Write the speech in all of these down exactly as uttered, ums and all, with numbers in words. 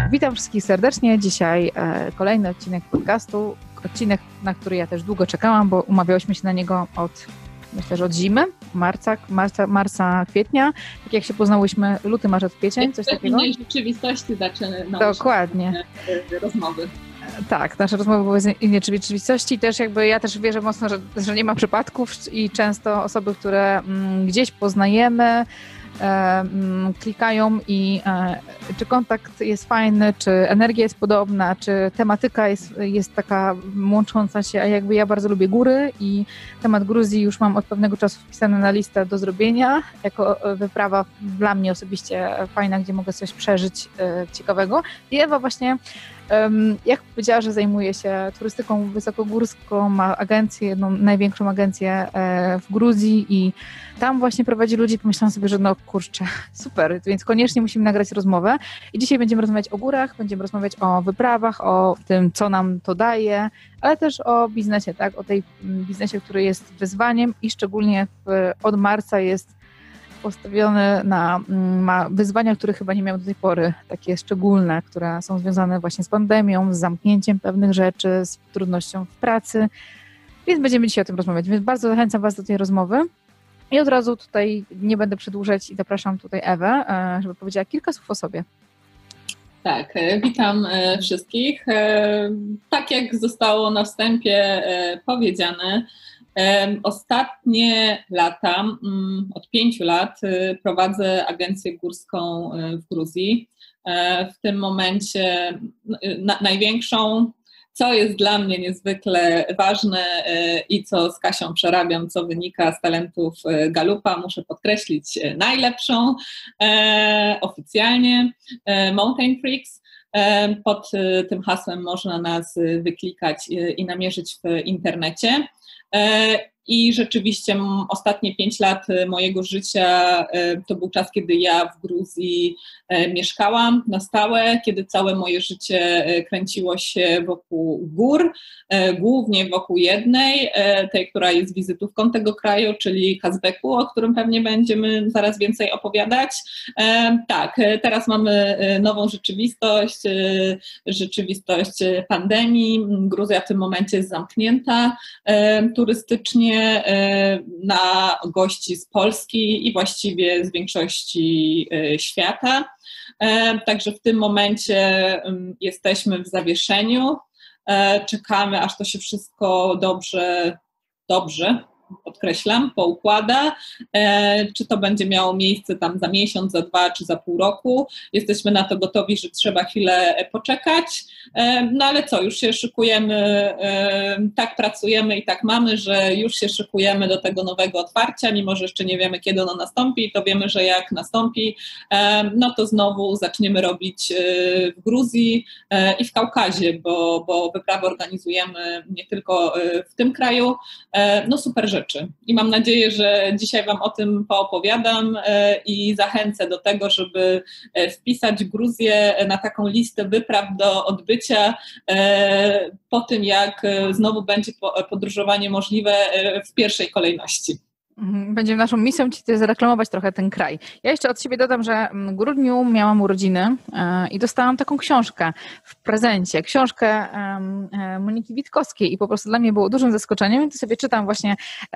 Witam wszystkich serdecznie. Dzisiaj e, kolejny odcinek podcastu. Odcinek, na który ja też długo czekałam, bo umawiałyśmy się na niego od, myślę, że od zimy, marca, marca, marca kwietnia. Tak jak się poznałyśmy, luty, marzec, kwiecień, coś takiego. W innej rzeczywistości zaczynały Dokładnie. rozmowy. Tak, nasze rozmowy były z innej rzeczywistości. Też jakby ja też wierzę mocno, że, że nie ma przypadków i często osoby, które mm, gdzieś poznajemy, E, klikają i e, czy kontakt jest fajny, czy energia jest podobna, czy tematyka jest, jest taka łącząca się, a jakby ja bardzo lubię góry i temat Gruzji już mam od pewnego czasu wpisany na listę do zrobienia, jako wyprawa dla mnie osobiście fajna, gdzie mogę coś przeżyć e, ciekawego. I Ewa właśnie, jak powiedziała, że zajmuje się turystyką wysokogórską, ma agencję, jedną największą agencję w Gruzji i tam właśnie prowadzi ludzi, pomyślałam sobie, że no kurczę, super, więc koniecznie musimy nagrać rozmowę i dzisiaj będziemy rozmawiać o górach, będziemy rozmawiać o wyprawach, o tym, co nam to daje, ale też o biznesie, tak, o tej biznesie, który jest wyzwaniem i szczególnie w, od marca jest postawiony na ma wyzwania, które chyba nie miał do tej pory, takie szczególne, które są związane właśnie z pandemią, z zamknięciem pewnych rzeczy, z trudnością w pracy, więc będziemy dzisiaj o tym rozmawiać, więc bardzo zachęcam Was do tej rozmowy i od razu tutaj nie będę przedłużać i zapraszam tutaj Ewę, żeby powiedziała kilka słów o sobie. Tak, witam wszystkich. Tak jak zostało na wstępie powiedziane, ostatnie lata, od pięciu lat prowadzę agencję górską w Gruzji. W tym momencie największą, co jest dla mnie niezwykle ważne i co z Kasią przerabiam, co wynika z talentów Galupa, muszę podkreślić najlepszą oficjalnie, Mountain Freaks. Pod tym hasłem można nas wyklikać i namierzyć w internecie. I rzeczywiście ostatnie pięć lat mojego życia to był czas, kiedy ja w Gruzji mieszkałam na stałe, kiedy całe moje życie kręciło się wokół gór, głównie wokół jednej, tej, która jest wizytówką tego kraju, czyli Kazbeku, o którym pewnie będziemy zaraz więcej opowiadać. Tak, teraz mamy nową rzeczywistość, rzeczywistość pandemii. Gruzja w tym momencie jest zamknięta turystycznie na gości z Polski i właściwie z większości świata. Także w tym momencie jesteśmy w zawieszeniu. Czekamy, aż to się wszystko dobrze, dobrze, podkreślam, poukłada. Czy to będzie miało miejsce tam za miesiąc, za dwa, czy za pół roku. Jesteśmy na to gotowi, że trzeba chwilę poczekać. No ale co, już się szykujemy, tak pracujemy i tak mamy, że już się szykujemy do tego nowego otwarcia, mimo że jeszcze nie wiemy, kiedy ono nastąpi, to wiemy, że jak nastąpi, no to znowu zaczniemy robić w Gruzji i w Kaukazie, bo, bo wyprawy organizujemy nie tylko w tym kraju. No super rzeczy. I mam nadzieję, że dzisiaj Wam o tym poopowiadam i zachęcę do tego, żeby wpisać Gruzję na taką listę wypraw do odbycia po tym, jak znowu będzie podróżowanie możliwe w pierwszej kolejności. Będzie naszą misją Ci zareklamować trochę ten kraj. Ja jeszcze od siebie dodam, że w grudniu miałam urodziny i dostałam taką książkę w prezencie, książkę Moniki Witkowskiej i po prostu dla mnie było dużym zaskoczeniem i to sobie czytam właśnie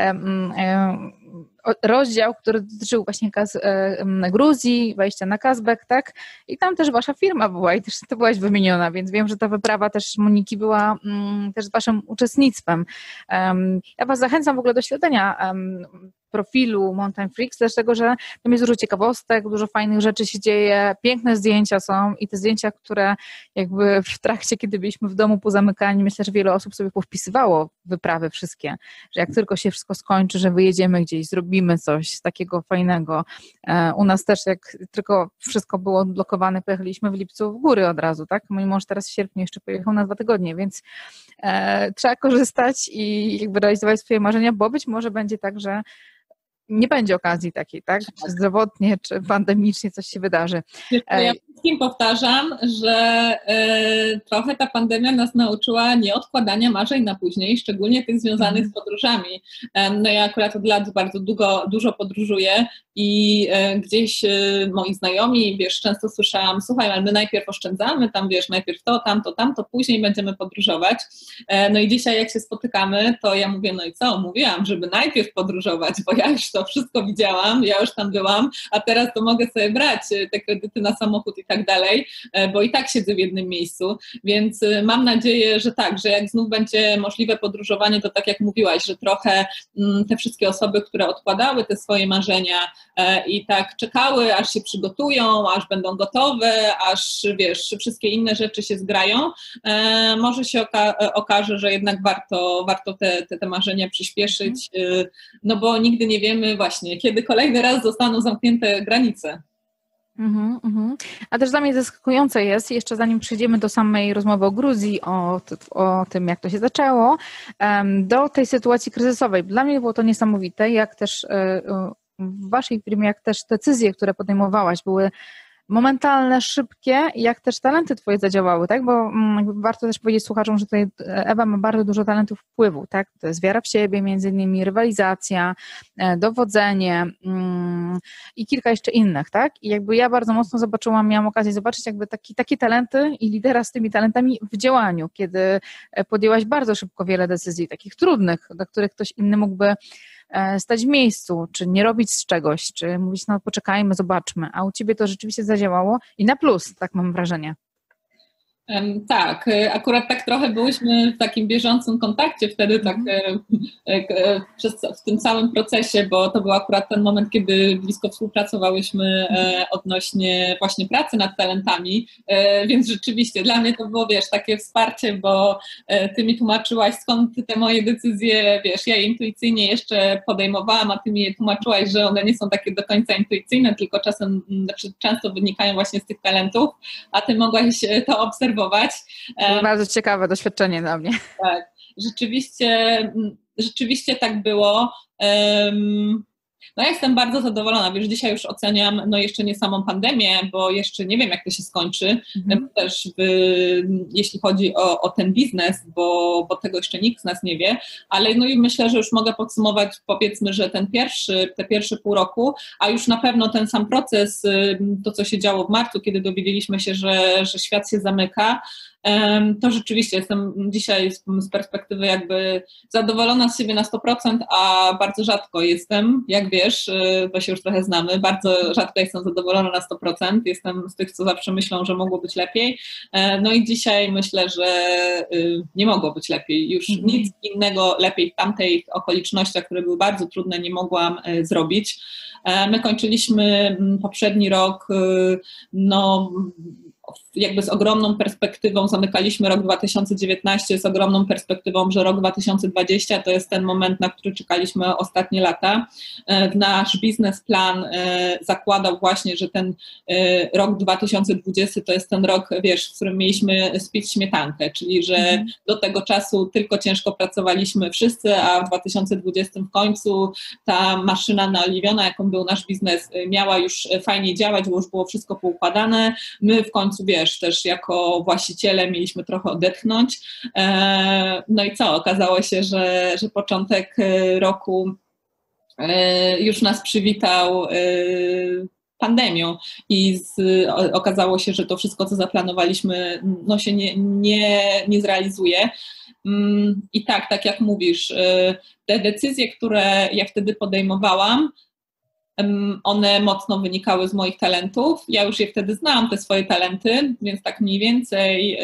rozdział, który dotyczył właśnie Kaz, Gruzji, wejścia na Kazbek, tak? I tam też Wasza firma była i też Ty byłaś wymieniona, więc wiem, że ta wyprawa też Moniki była um, też z Waszym uczestnictwem. Um, ja Was zachęcam w ogóle do śledzenia um, profilu Mountain Freaks, dlatego że tam jest dużo ciekawostek, dużo fajnych rzeczy się dzieje, piękne zdjęcia są i te zdjęcia, które jakby w trakcie, kiedy byliśmy w domu pozamykani, myślę, że wiele osób sobie powpisywało wyprawy wszystkie, że jak tylko się wszystko skończy, że wyjedziemy gdzieś, zrobimy coś takiego fajnego. U nas też jak tylko wszystko było odblokowane, pojechaliśmy w lipcu w góry od razu, tak? Mój mąż teraz w sierpniu jeszcze pojechał na dwa tygodnie, więc e, trzeba korzystać i jakby realizować swoje marzenia, bo być może będzie tak, że nie będzie okazji takiej, tak? Czy zdrowotnie, czy pandemicznie coś się wydarzy. Ja wszystkim powtarzam, że y, trochę ta pandemia nas nauczyła nie odkładania marzeń na później, szczególnie tych związanych z podróżami. Um, no ja akurat od lat bardzo długo, dużo podróżuję i y, gdzieś y, moi znajomi, wiesz, często słyszałam, słuchaj, ale my najpierw oszczędzamy, tam wiesz, najpierw to, tamto, tamto, później będziemy podróżować. E, no i dzisiaj jak się spotykamy, to ja mówię, no i co, mówiłam, żeby najpierw podróżować, bo ja już to wszystko widziałam, ja już tam byłam, a teraz to mogę sobie brać te kredyty na samochód i tak dalej, bo i tak siedzę w jednym miejscu, więc mam nadzieję, że tak, że jak znów będzie możliwe podróżowanie, to tak jak mówiłaś, że trochę te wszystkie osoby, które odkładały te swoje marzenia i tak czekały, aż się przygotują, aż będą gotowe, aż wiesz, wszystkie inne rzeczy się zgrają, może się oka- okaże, że jednak warto, warto te, te, te marzenia przyspieszyć, no bo nigdy nie wiemy właśnie, kiedy kolejny raz zostaną zamknięte granice. Mm-hmm, mm-hmm. A też dla mnie zaskakujące jest, jeszcze zanim przejdziemy do samej rozmowy o Gruzji, o, o tym, jak to się zaczęło, do tej sytuacji kryzysowej. Dla mnie było to niesamowite, jak też w waszej firmie, jak też decyzje, które podejmowałaś, były momentalne, szybkie, jak też talenty twoje zadziałały, tak? Bo mm, warto też powiedzieć słuchaczom, że tutaj Ewa ma bardzo dużo talentów wpływu, tak? To jest wiara w siebie, między innymi rywalizacja, dowodzenie mm, i kilka jeszcze innych, tak? I jakby ja bardzo mocno zobaczyłam, miałam okazję zobaczyć jakby taki, takie talenty i lidera z tymi talentami w działaniu, kiedy podjęłaś bardzo szybko wiele decyzji, takich trudnych, do których ktoś inny mógłby stać w miejscu, czy nie robić z czegoś, czy mówić, no poczekajmy, zobaczmy, a u ciebie to rzeczywiście zadziałało i na plus, tak mam wrażenie. Tak, akurat tak trochę byłyśmy w takim bieżącym kontakcie wtedy tak przez, w tym całym procesie, bo to był akurat ten moment, kiedy blisko współpracowałyśmy odnośnie właśnie pracy nad talentami, więc rzeczywiście dla mnie to było, wiesz, takie wsparcie, bo ty mi tłumaczyłaś, skąd te moje decyzje, wiesz, ja je intuicyjnie jeszcze podejmowałam, a ty mi je tłumaczyłaś, że one nie są takie do końca intuicyjne, tylko czasem, znaczy często wynikają właśnie z tych talentów, a ty mogłaś to obserwować. To bardzo ciekawe doświadczenie dla mnie. Tak, rzeczywiście, rzeczywiście tak było. No ja jestem bardzo zadowolona, wiesz, dzisiaj już oceniam, no jeszcze nie samą pandemię, bo jeszcze nie wiem, jak to się skończy, mhm. też w, jeśli chodzi o, o ten biznes, bo, bo tego jeszcze nikt z nas nie wie, ale no i myślę, że już mogę podsumować, powiedzmy, że ten pierwszy, te pierwsze pół roku, a już na pewno ten sam proces, to co się działo w marcu, kiedy dowiedzieliśmy się, że, że świat się zamyka, to rzeczywiście jestem dzisiaj z perspektywy jakby zadowolona z siebie na sto procent, a bardzo rzadko jestem, jak wiesz, bo się już trochę znamy, bardzo rzadko jestem zadowolona na sto procent, jestem z tych, co zawsze myślą, że mogło być lepiej, no i dzisiaj myślę, że nie mogło być lepiej, już mm-hmm. nic innego lepiej w tamtych okolicznościach, które były bardzo trudne, nie mogłam zrobić. My kończyliśmy poprzedni rok, no jakby z ogromną perspektywą, zamykaliśmy rok dwa tysiące dziewiętnasty z ogromną perspektywą, że rok dwa tysiące dwudziesty to jest ten moment, na który czekaliśmy ostatnie lata. Nasz biznesplan zakładał właśnie, że ten rok dwa tysiące dwudziesty to jest ten rok, wiesz, w którym mieliśmy spić śmietankę, czyli że mm. do tego czasu tylko ciężko pracowaliśmy wszyscy, a w dwa tysiące dwudziestym w końcu ta maszyna naoliwiona, jaką był nasz biznes, miała już fajnie działać, bo już było wszystko poukładane. My w końcu, wiesz, też jako właściciele mieliśmy trochę odetchnąć. No i co? Okazało się, że, że początek roku już nas przywitał pandemią i z, okazało się, że to wszystko, co zaplanowaliśmy, no się nie, nie, nie zrealizuje. I tak, tak jak mówisz, te decyzje, które ja wtedy podejmowałam, one mocno wynikały z moich talentów. Ja już je wtedy znałam, te swoje talenty, więc tak mniej więcej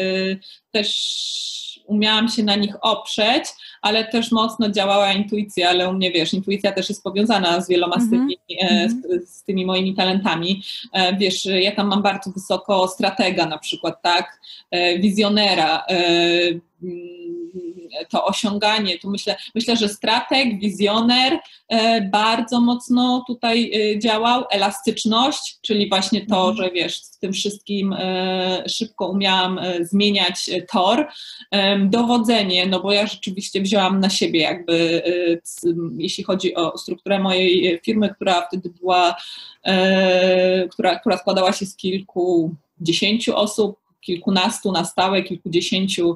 też umiałam się na nich oprzeć, ale też mocno działała intuicja, ale u mnie, wiesz, intuicja też jest powiązana z wieloma mm-hmm. z, tymi, z, z tymi moimi talentami. Wiesz, ja tam mam bardzo wysoko stratega na przykład, tak, wizjonera, to osiąganie. Tu myślę, myślę, że strateg, wizjoner bardzo mocno tutaj działał, elastyczność, czyli właśnie to, że wiesz, w tym wszystkim szybko umiałam zmieniać tor, dowodzenie, no bo ja rzeczywiście wzięłam na siebie jakby, jeśli chodzi o strukturę mojej firmy, która wtedy była, która, która składała się z kilkudziesięciu osób, kilkunastu na stałe, kilkudziesięciu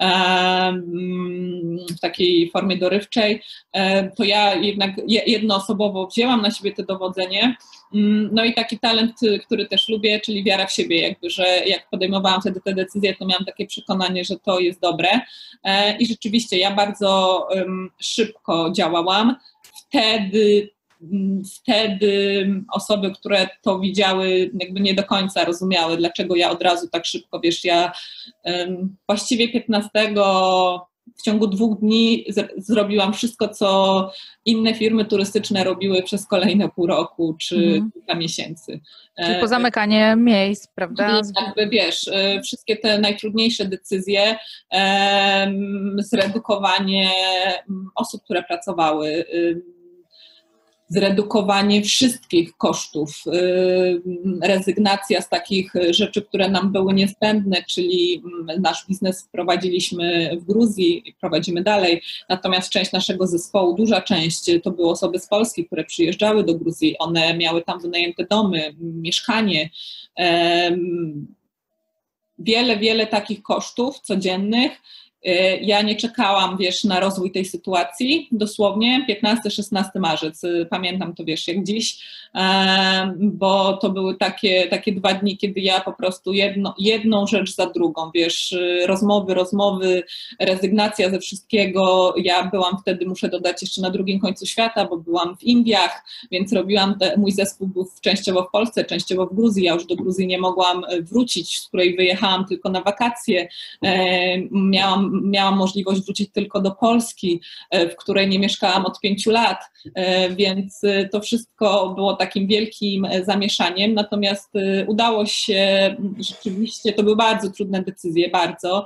w takiej formie dorywczej, to ja jednak jednoosobowo wzięłam na siebie to dowodzenie. No i taki talent, który też lubię, czyli wiara w siebie, jakby, że jak podejmowałam wtedy te decyzje, to miałam takie przekonanie, że to jest dobre. I rzeczywiście ja bardzo szybko działałam. Wtedy Wtedy osoby, które to widziały, jakby nie do końca rozumiały, dlaczego ja od razu tak szybko, wiesz, ja um, właściwie piętnastego w ciągu dwóch dni z, zrobiłam wszystko, co inne firmy turystyczne robiły przez kolejne pół roku czy mhm. kilka miesięcy. Czyli pozamykanie miejsc, prawda? Jakby wiesz, wszystkie te najtrudniejsze decyzje, um, zredukowanie osób, które pracowały, um, zredukowanie wszystkich kosztów, rezygnacja z takich rzeczy, które nam były niezbędne, czyli nasz biznes wprowadziliśmy w Gruzji i prowadzimy dalej, natomiast część naszego zespołu, duża część, to były osoby z Polski, które przyjeżdżały do Gruzji, one miały tam wynajęte domy, mieszkanie, wiele, wiele takich kosztów codziennych. Ja nie czekałam, wiesz, na rozwój tej sytuacji, dosłownie piętnasty szesnasty marzec, pamiętam to, wiesz, jak dziś, bo to były takie, takie dwa dni, kiedy ja po prostu jedno, jedną rzecz za drugą, wiesz, rozmowy, rozmowy, rezygnacja ze wszystkiego. Ja byłam wtedy, muszę dodać, jeszcze na drugim końcu świata, bo byłam w Indiach, więc robiłam, te, mój zespół był częściowo w Polsce, częściowo w Gruzji, ja już do Gruzji nie mogłam wrócić, z której wyjechałam tylko na wakacje, miałam miałam możliwość wrócić tylko do Polski, w której nie mieszkałam od pięciu lat, więc to wszystko było takim wielkim zamieszaniem, natomiast udało się rzeczywiście, to były bardzo trudne decyzje, bardzo,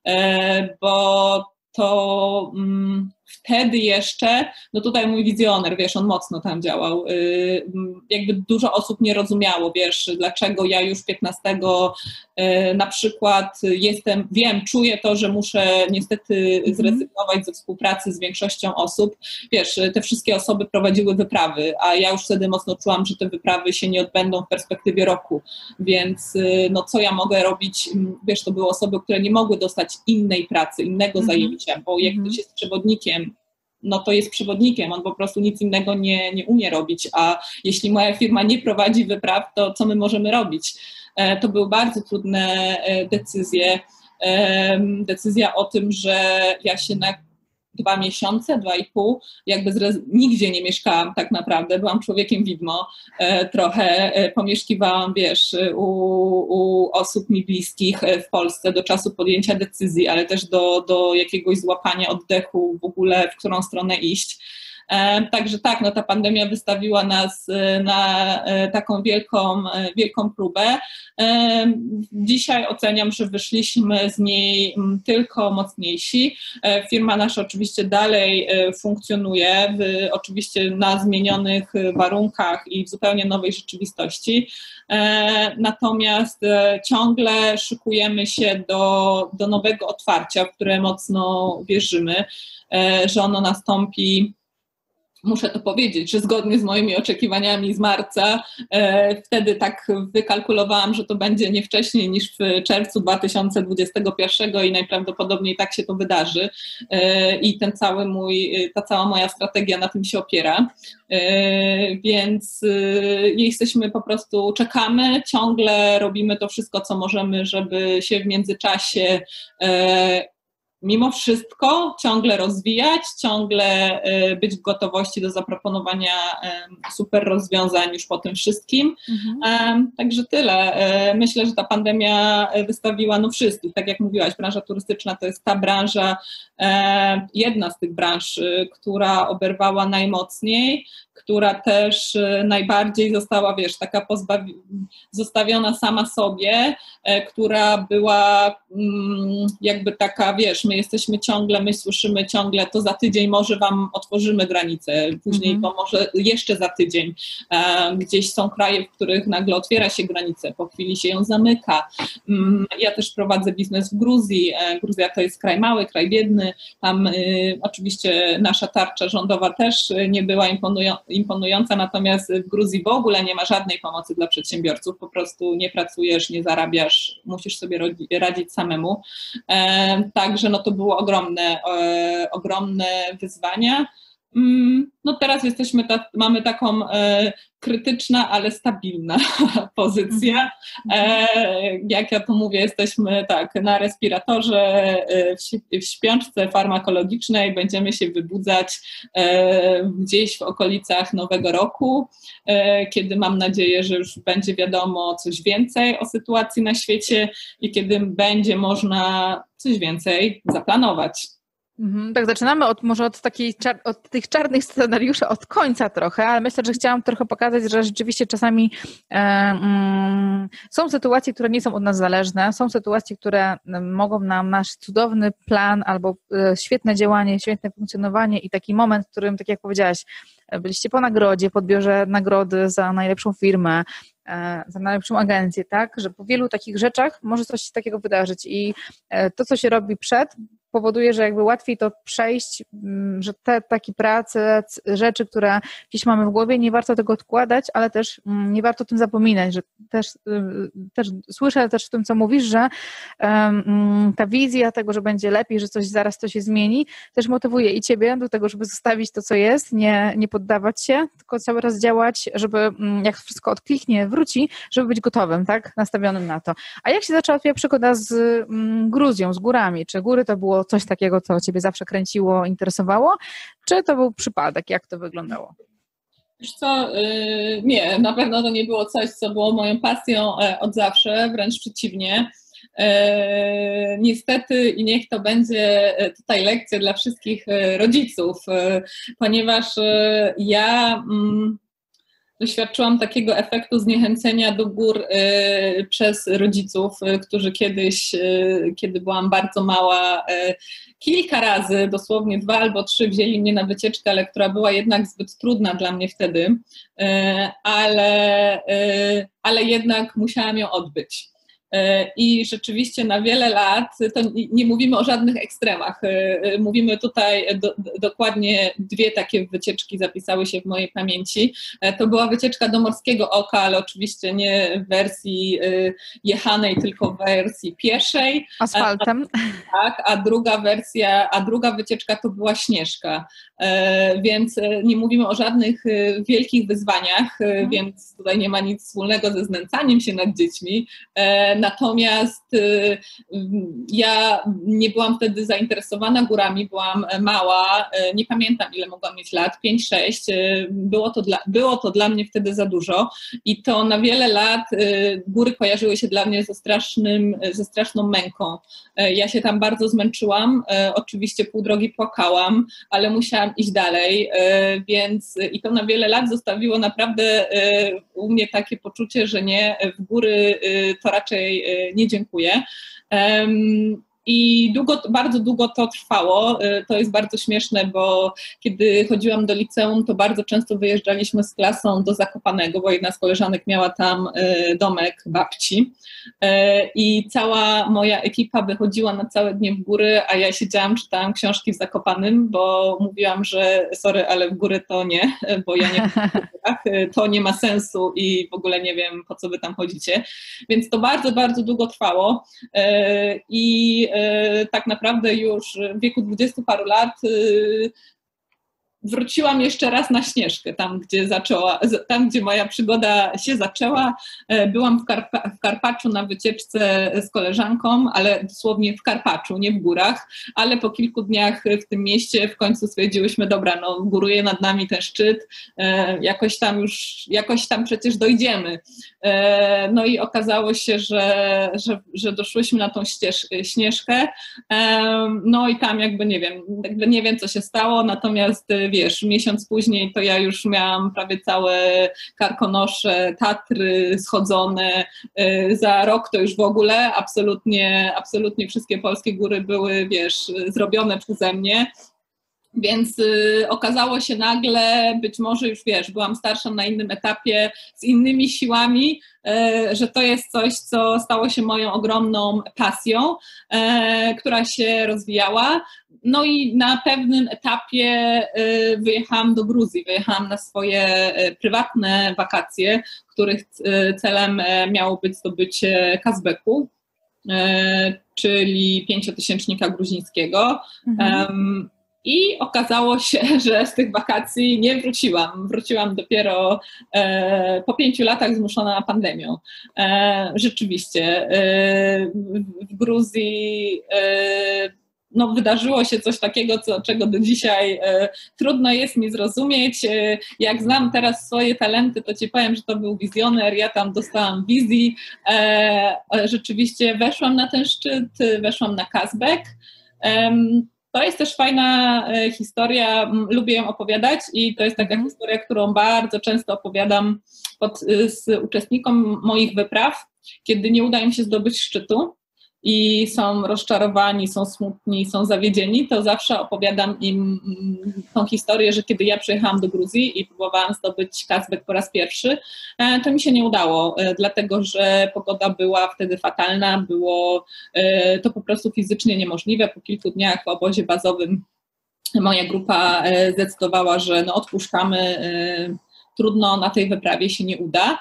bo to wtedy jeszcze, no tutaj mój wizjoner, wiesz, on mocno tam działał, jakby dużo osób nie rozumiało, wiesz, dlaczego ja już piętnastego na przykład jestem, wiem, czuję to, że muszę niestety zrezygnować ze współpracy z większością osób, wiesz, te wszystkie osoby prowadziły wyprawy, a ja już wtedy mocno czułam, że te wyprawy się nie odbędą w perspektywie roku, więc no co ja mogę robić, wiesz, to były osoby, które nie mogły dostać innej pracy, innego mm-hmm. zajęcia, bo jak ktoś jest przewodnikiem, no to jest przewodnikiem, on po prostu nic innego nie, nie umie robić, a jeśli moja firma nie prowadzi wypraw, to co my możemy robić? To były bardzo trudne decyzje. Decyzja o tym, że ja się na dwa miesiące, dwa i pół, jakby zrez- nigdzie nie mieszkałam tak naprawdę, byłam człowiekiem widmo, e, trochę e, pomieszkiwałam, wiesz, u, u osób mi bliskich w Polsce do czasu podjęcia decyzji, ale też do, do jakiegoś złapania oddechu w ogóle, w którą stronę iść. Także tak, no ta pandemia wystawiła nas na taką wielką, wielką próbę. Dzisiaj oceniam, że wyszliśmy z niej tylko mocniejsi. Firma nasza oczywiście dalej funkcjonuje, w, oczywiście na zmienionych warunkach i w zupełnie nowej rzeczywistości. Natomiast ciągle szykujemy się do, do nowego otwarcia, w które mocno wierzymy, że ono nastąpi. Muszę to powiedzieć, że zgodnie z moimi oczekiwaniami z marca, e, wtedy tak wykalkulowałam, że to będzie nie wcześniej niż w czerwcu dwa tysiące dwudziestego pierwszego i najprawdopodobniej tak się to wydarzy e, i ten cały mój, ta cała moja strategia na tym się opiera, e, więc e, jesteśmy po prostu, czekamy, ciągle robimy to wszystko, co możemy, żeby się w międzyczasie e, mimo wszystko ciągle rozwijać, ciągle być w gotowości do zaproponowania super rozwiązań już po tym wszystkim. Mhm. Także tyle. Myślę, że ta pandemia wystawiła no wszystkich. Tak jak mówiłaś, branża turystyczna to jest ta branża, jedna z tych branż, która oberwała najmocniej, która też najbardziej została, wiesz, taka pozbawi- zostawiona sama sobie, która była jakby taka, wiesz, my jesteśmy ciągle, my słyszymy ciągle, to za tydzień może wam otworzymy granicę, później mm. to może jeszcze za tydzień. Gdzieś są kraje, w których nagle otwiera się granicę, po chwili się ją zamyka. Ja też prowadzę biznes w Gruzji. Gruzja to jest kraj mały, kraj biedny. Tam y, oczywiście nasza tarcza rządowa też nie była imponują, imponująca, natomiast w Gruzji w ogóle nie ma żadnej pomocy dla przedsiębiorców. Po prostu nie pracujesz, nie zarabiasz, musisz sobie radzić samemu. E, także no to było ogromne, e, ogromne wyzwania. No teraz jesteśmy, ta, mamy taką e, krytyczna, ale stabilna pozycja. E, jak ja to mówię, jesteśmy tak na respiratorze, e, w, w śpiączce farmakologicznej, będziemy się wybudzać e, gdzieś w okolicach Nowego Roku, e, kiedy mam nadzieję, że już będzie wiadomo coś więcej o sytuacji na świecie i kiedy będzie można coś więcej zaplanować. Mhm, tak, zaczynamy od, może od, takiej, od tych czarnych scenariuszy od końca trochę, ale myślę, że chciałam trochę pokazać, że rzeczywiście czasami e, mm, są sytuacje, które nie są od nas zależne, są sytuacje, które mogą nam nasz cudowny plan albo e, świetne działanie, świetne funkcjonowanie i taki moment, w którym, tak jak powiedziałaś, byliście po nagrodzie, po odbiorze nagrody za najlepszą firmę, za najlepszą agencję, tak, że po wielu takich rzeczach może coś takiego wydarzyć i to, co się robi przed, powoduje, że jakby łatwiej to przejść, że te takie prace, rzeczy, które gdzieś mamy w głowie, nie warto tego odkładać, ale też nie warto o tym zapominać, że też, też słyszę też w tym, co mówisz, że um, ta wizja tego, że będzie lepiej, że coś zaraz to się zmieni, też motywuje i ciebie do tego, żeby zostawić to, co jest, nie, nie poddawać się, tylko cały raz działać, żeby jak wszystko odkliknie, wróci, żeby być gotowym, tak, nastawionym na to. A jak się zaczęła twoja przygoda z mm, Gruzją, z górami? Czy góry to było coś takiego, co ciebie zawsze kręciło, interesowało? Czy to był przypadek? Jak to wyglądało? Wiesz co, yy, nie, na pewno to nie było coś, co było moją pasją e, od zawsze, wręcz przeciwnie. E, niestety i niech to będzie tutaj lekcja dla wszystkich rodziców, e, ponieważ e, ja... Mm, doświadczyłam takiego efektu zniechęcenia do gór y, przez rodziców, y, którzy kiedyś, y, kiedy byłam bardzo mała, y, kilka razy, dosłownie dwa albo trzy, wzięli mnie na wycieczkę, ale która była jednak zbyt trudna dla mnie wtedy, y, ale, y, ale jednak musiałam ją odbyć. I rzeczywiście na wiele lat, to nie mówimy o żadnych ekstremach, mówimy tutaj do, dokładnie dwie takie wycieczki zapisały się w mojej pamięci. To była wycieczka do Morskiego Oka, ale oczywiście nie w wersji jechanej, tylko w wersji pieszej. Asfaltem. A, tak, a druga wersja, a druga wycieczka to była Śnieżka. Więc nie mówimy o żadnych wielkich wyzwaniach, hmm. więc tutaj nie ma nic wspólnego ze znęcaniem się nad dziećmi. Natomiast ja nie byłam wtedy zainteresowana górami, byłam mała, nie pamiętam ile mogłam mieć lat, pięć sześć, było to dla, było to dla mnie wtedy za dużo i to na wiele lat góry kojarzyły się dla mnie ze, strasznym, ze straszną męką. Ja się tam bardzo zmęczyłam, oczywiście pół drogi płakałam, ale musiałam iść dalej, więc i to na wiele lat zostawiło naprawdę u mnie takie poczucie, że nie, w góry to raczej nie dziękuję. I długo, bardzo długo to trwało. To jest bardzo śmieszne, bo kiedy chodziłam do liceum, to bardzo często wyjeżdżaliśmy z klasą do Zakopanego, bo jedna z koleżanek miała tam domek babci i cała moja ekipa wychodziła na całe dnie w góry, a ja siedziałam, czytałam książki w Zakopanym, bo mówiłam, że sorry, ale w góry to nie, bo ja nie to nie ma sensu i w ogóle nie wiem, po co wy tam chodzicie. Więc to bardzo, bardzo długo trwało i tak naprawdę już w wieku dwudziestu paru lat wróciłam jeszcze raz na Śnieżkę, tam gdzie zaczęła, tam gdzie moja przygoda się zaczęła. Byłam w, Karpa, w Karpaczu na wycieczce z koleżanką, ale dosłownie w Karpaczu, nie w górach, ale po kilku dniach w tym mieście w końcu stwierdziłyśmy, dobra, no góruje nad nami ten szczyt, jakoś tam już, jakoś tam przecież dojdziemy. No i okazało się, że, że, że doszłyśmy na tą ścież, Śnieżkę, no i tam jakby nie wiem, jakby nie wiem co się stało, natomiast wiesz, miesiąc później to ja już miałam prawie całe Karkonosze, Tatry schodzone, za rok to już w ogóle absolutnie, absolutnie wszystkie polskie góry były, wiesz, zrobione przeze mnie. Więc y, okazało się nagle, być może już wiesz, byłam starsza na innym etapie, z innymi siłami, y, że to jest coś, co stało się moją ogromną pasją, y, która się rozwijała. No i na pewnym etapie y, wyjechałam do Gruzji, wyjechałam na swoje y, prywatne wakacje, których y, celem y, miało być zdobycie Kazbeku, y, czyli pięciotysięcznika gruzińskiego. Mhm. Um, I okazało się, że z tych wakacji nie wróciłam. Wróciłam dopiero e, po pięciu latach zmuszona pandemią. E, rzeczywiście e, w Gruzji e, no, wydarzyło się coś takiego, co, czego do dzisiaj e, trudno jest mi zrozumieć. E, jak znam teraz swoje talenty, to ci powiem, że to był wizjoner. Ja tam dostałam wizji. E, rzeczywiście weszłam na ten szczyt, weszłam na Kazbek. E, To jest też fajna historia, lubię ją opowiadać i to jest taka mm. historia, którą bardzo często opowiadam pod, z uczestnikom moich wypraw, kiedy nie uda im się zdobyć szczytu i są rozczarowani, są smutni, są zawiedzieni, to zawsze opowiadam im tą historię, że kiedy ja przyjechałam do Gruzji i próbowałam zdobyć Kazbek po raz pierwszy, to mi się nie udało, dlatego że pogoda była wtedy fatalna, było to po prostu fizycznie niemożliwe. Po kilku dniach w obozie bazowym moja grupa zdecydowała, że no odpuszczamy, trudno, na tej wyprawie się nie uda.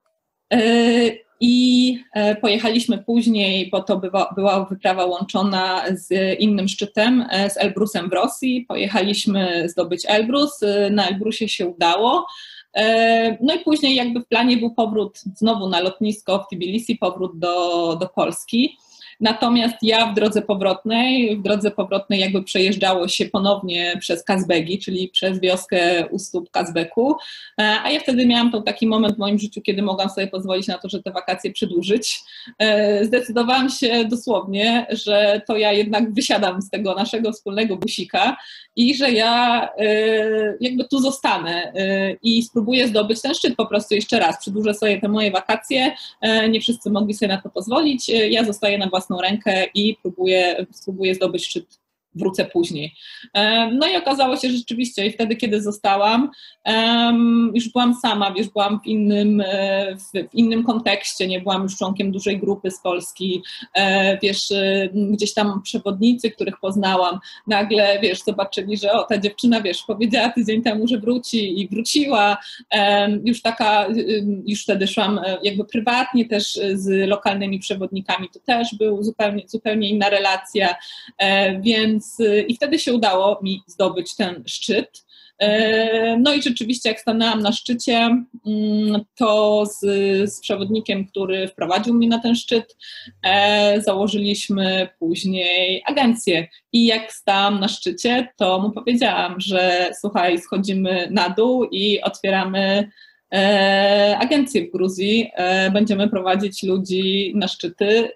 I pojechaliśmy później, bo to była, była wyprawa łączona z innym szczytem, z Elbrusem w Rosji. Pojechaliśmy zdobyć Elbrus, na Elbrusie się udało. No i później jakby w planie był powrót znowu na lotnisko w Tbilisi, powrót do, do Polski. Natomiast ja w drodze powrotnej, w drodze powrotnej jakby przejeżdżało się ponownie przez Kazbegi, czyli przez wioskę u stóp Kazbeku, a ja wtedy miałam to taki moment w moim życiu, kiedy mogłam sobie pozwolić na to, że te wakacje przedłużyć. Zdecydowałam się dosłownie, że to ja jednak wysiadam z tego naszego wspólnego busika i że ja jakby tu zostanę i spróbuję zdobyć ten szczyt po prostu jeszcze raz. Przedłużę sobie te moje wakacje, nie wszyscy mogli sobie na to pozwolić, ja zostaję na własną rękę i próbuję, spróbuję zdobyć szczyt, wrócę później. No i okazało się, że rzeczywiście i wtedy, kiedy zostałam, już byłam sama, wiesz, byłam w innym, w innym kontekście, nie byłam już członkiem dużej grupy z Polski, wiesz, gdzieś tam przewodnicy, których poznałam, nagle, wiesz, zobaczyli, że o, ta dziewczyna, wiesz, powiedziała tydzień temu, że wróci i wróciła, już taka, już wtedy szłam jakby prywatnie też z lokalnymi przewodnikami, to też był zupełnie, zupełnie inna relacja, więc i wtedy się udało mi zdobyć ten szczyt. No i rzeczywiście jak stanęłam na szczycie, to z, z przewodnikiem, który wprowadził mnie na ten szczyt, założyliśmy później agencję. I jak stałam na szczycie, to mu powiedziałam, że słuchaj, schodzimy na dół i otwieramy agencję w Gruzji, będziemy prowadzić ludzi na szczyty.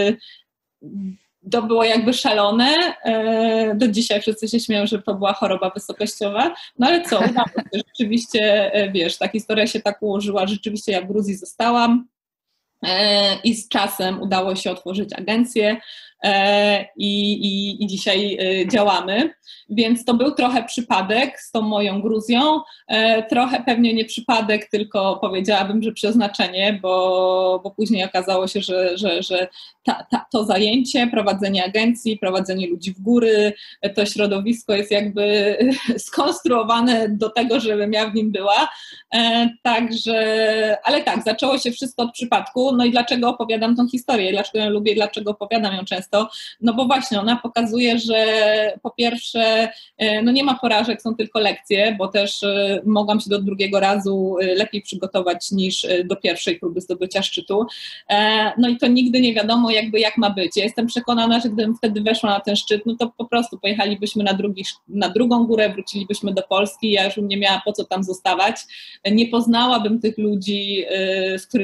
To było jakby szalone, do dzisiaj wszyscy się śmieją, że to była choroba wysokościowa, no ale co, udało się, rzeczywiście, wiesz, ta historia się tak ułożyła, rzeczywiście ja w Gruzji zostałam i z czasem udało się otworzyć agencję i, i, i dzisiaj działamy, więc to był trochę przypadek z tą moją Gruzją, trochę pewnie nie przypadek, tylko powiedziałabym, że przeznaczenie, bo, bo później okazało się, że, że, że ta, ta, to zajęcie, prowadzenie agencji, prowadzenie ludzi w góry, to środowisko jest jakby skonstruowane do tego, żebym ja w nim była, także, ale tak, zaczęło się wszystko od przypadku, no i dlaczego opowiadam tą historię, dlaczego ją lubię, dlaczego opowiadam ją często, no bo właśnie ona pokazuje, że po pierwsze, no nie ma porażek, są tylko lekcje, bo też mogłam się do drugiego razu lepiej przygotować niż do pierwszej próby zdobycia szczytu. No i to nigdy nie wiadomo jakby jak ma być. Ja jestem przekonana, że gdybym wtedy weszła na ten szczyt, no to po prostu pojechalibyśmy na, drugi, na drugą górę, wrócilibyśmy do Polski, ja już bym nie miała po co tam zostawać. Nie poznałabym tych ludzi, z którymi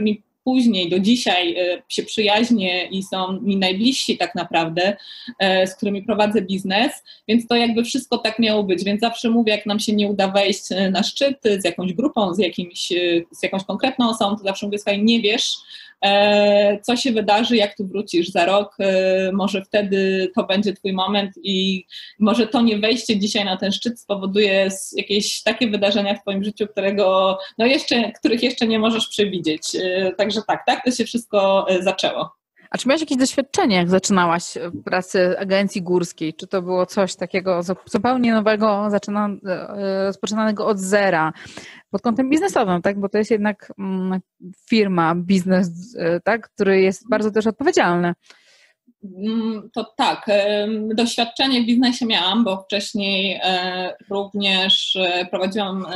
później, do dzisiaj się przyjaźnię i są mi najbliżsi tak naprawdę, z którymi prowadzę biznes, więc to jakby wszystko tak miało być, więc zawsze mówię, jak nam się nie uda wejść na szczyt z jakąś grupą, z, jakimś, z jakąś konkretną osobą, to zawsze mówię, słuchaj, nie wiesz, co się wydarzy, jak tu wrócisz za rok, może wtedy to będzie twój moment i może to nie wejście dzisiaj na ten szczyt spowoduje jakieś takie wydarzenia w twoim życiu, którego, no jeszcze, których jeszcze nie możesz przewidzieć. Także tak, tak to się wszystko zaczęło. A czy miałaś jakieś doświadczenie, jak zaczynałaś pracę agencji górskiej? Czy to było coś takiego zupełnie nowego, zaczyna, rozpoczynanego od zera, pod kątem biznesowym, tak? Bo to jest jednak firma, biznes, tak? Który jest bardzo też odpowiedzialny. To tak, doświadczenie w biznesie miałam, bo wcześniej również prowadziłam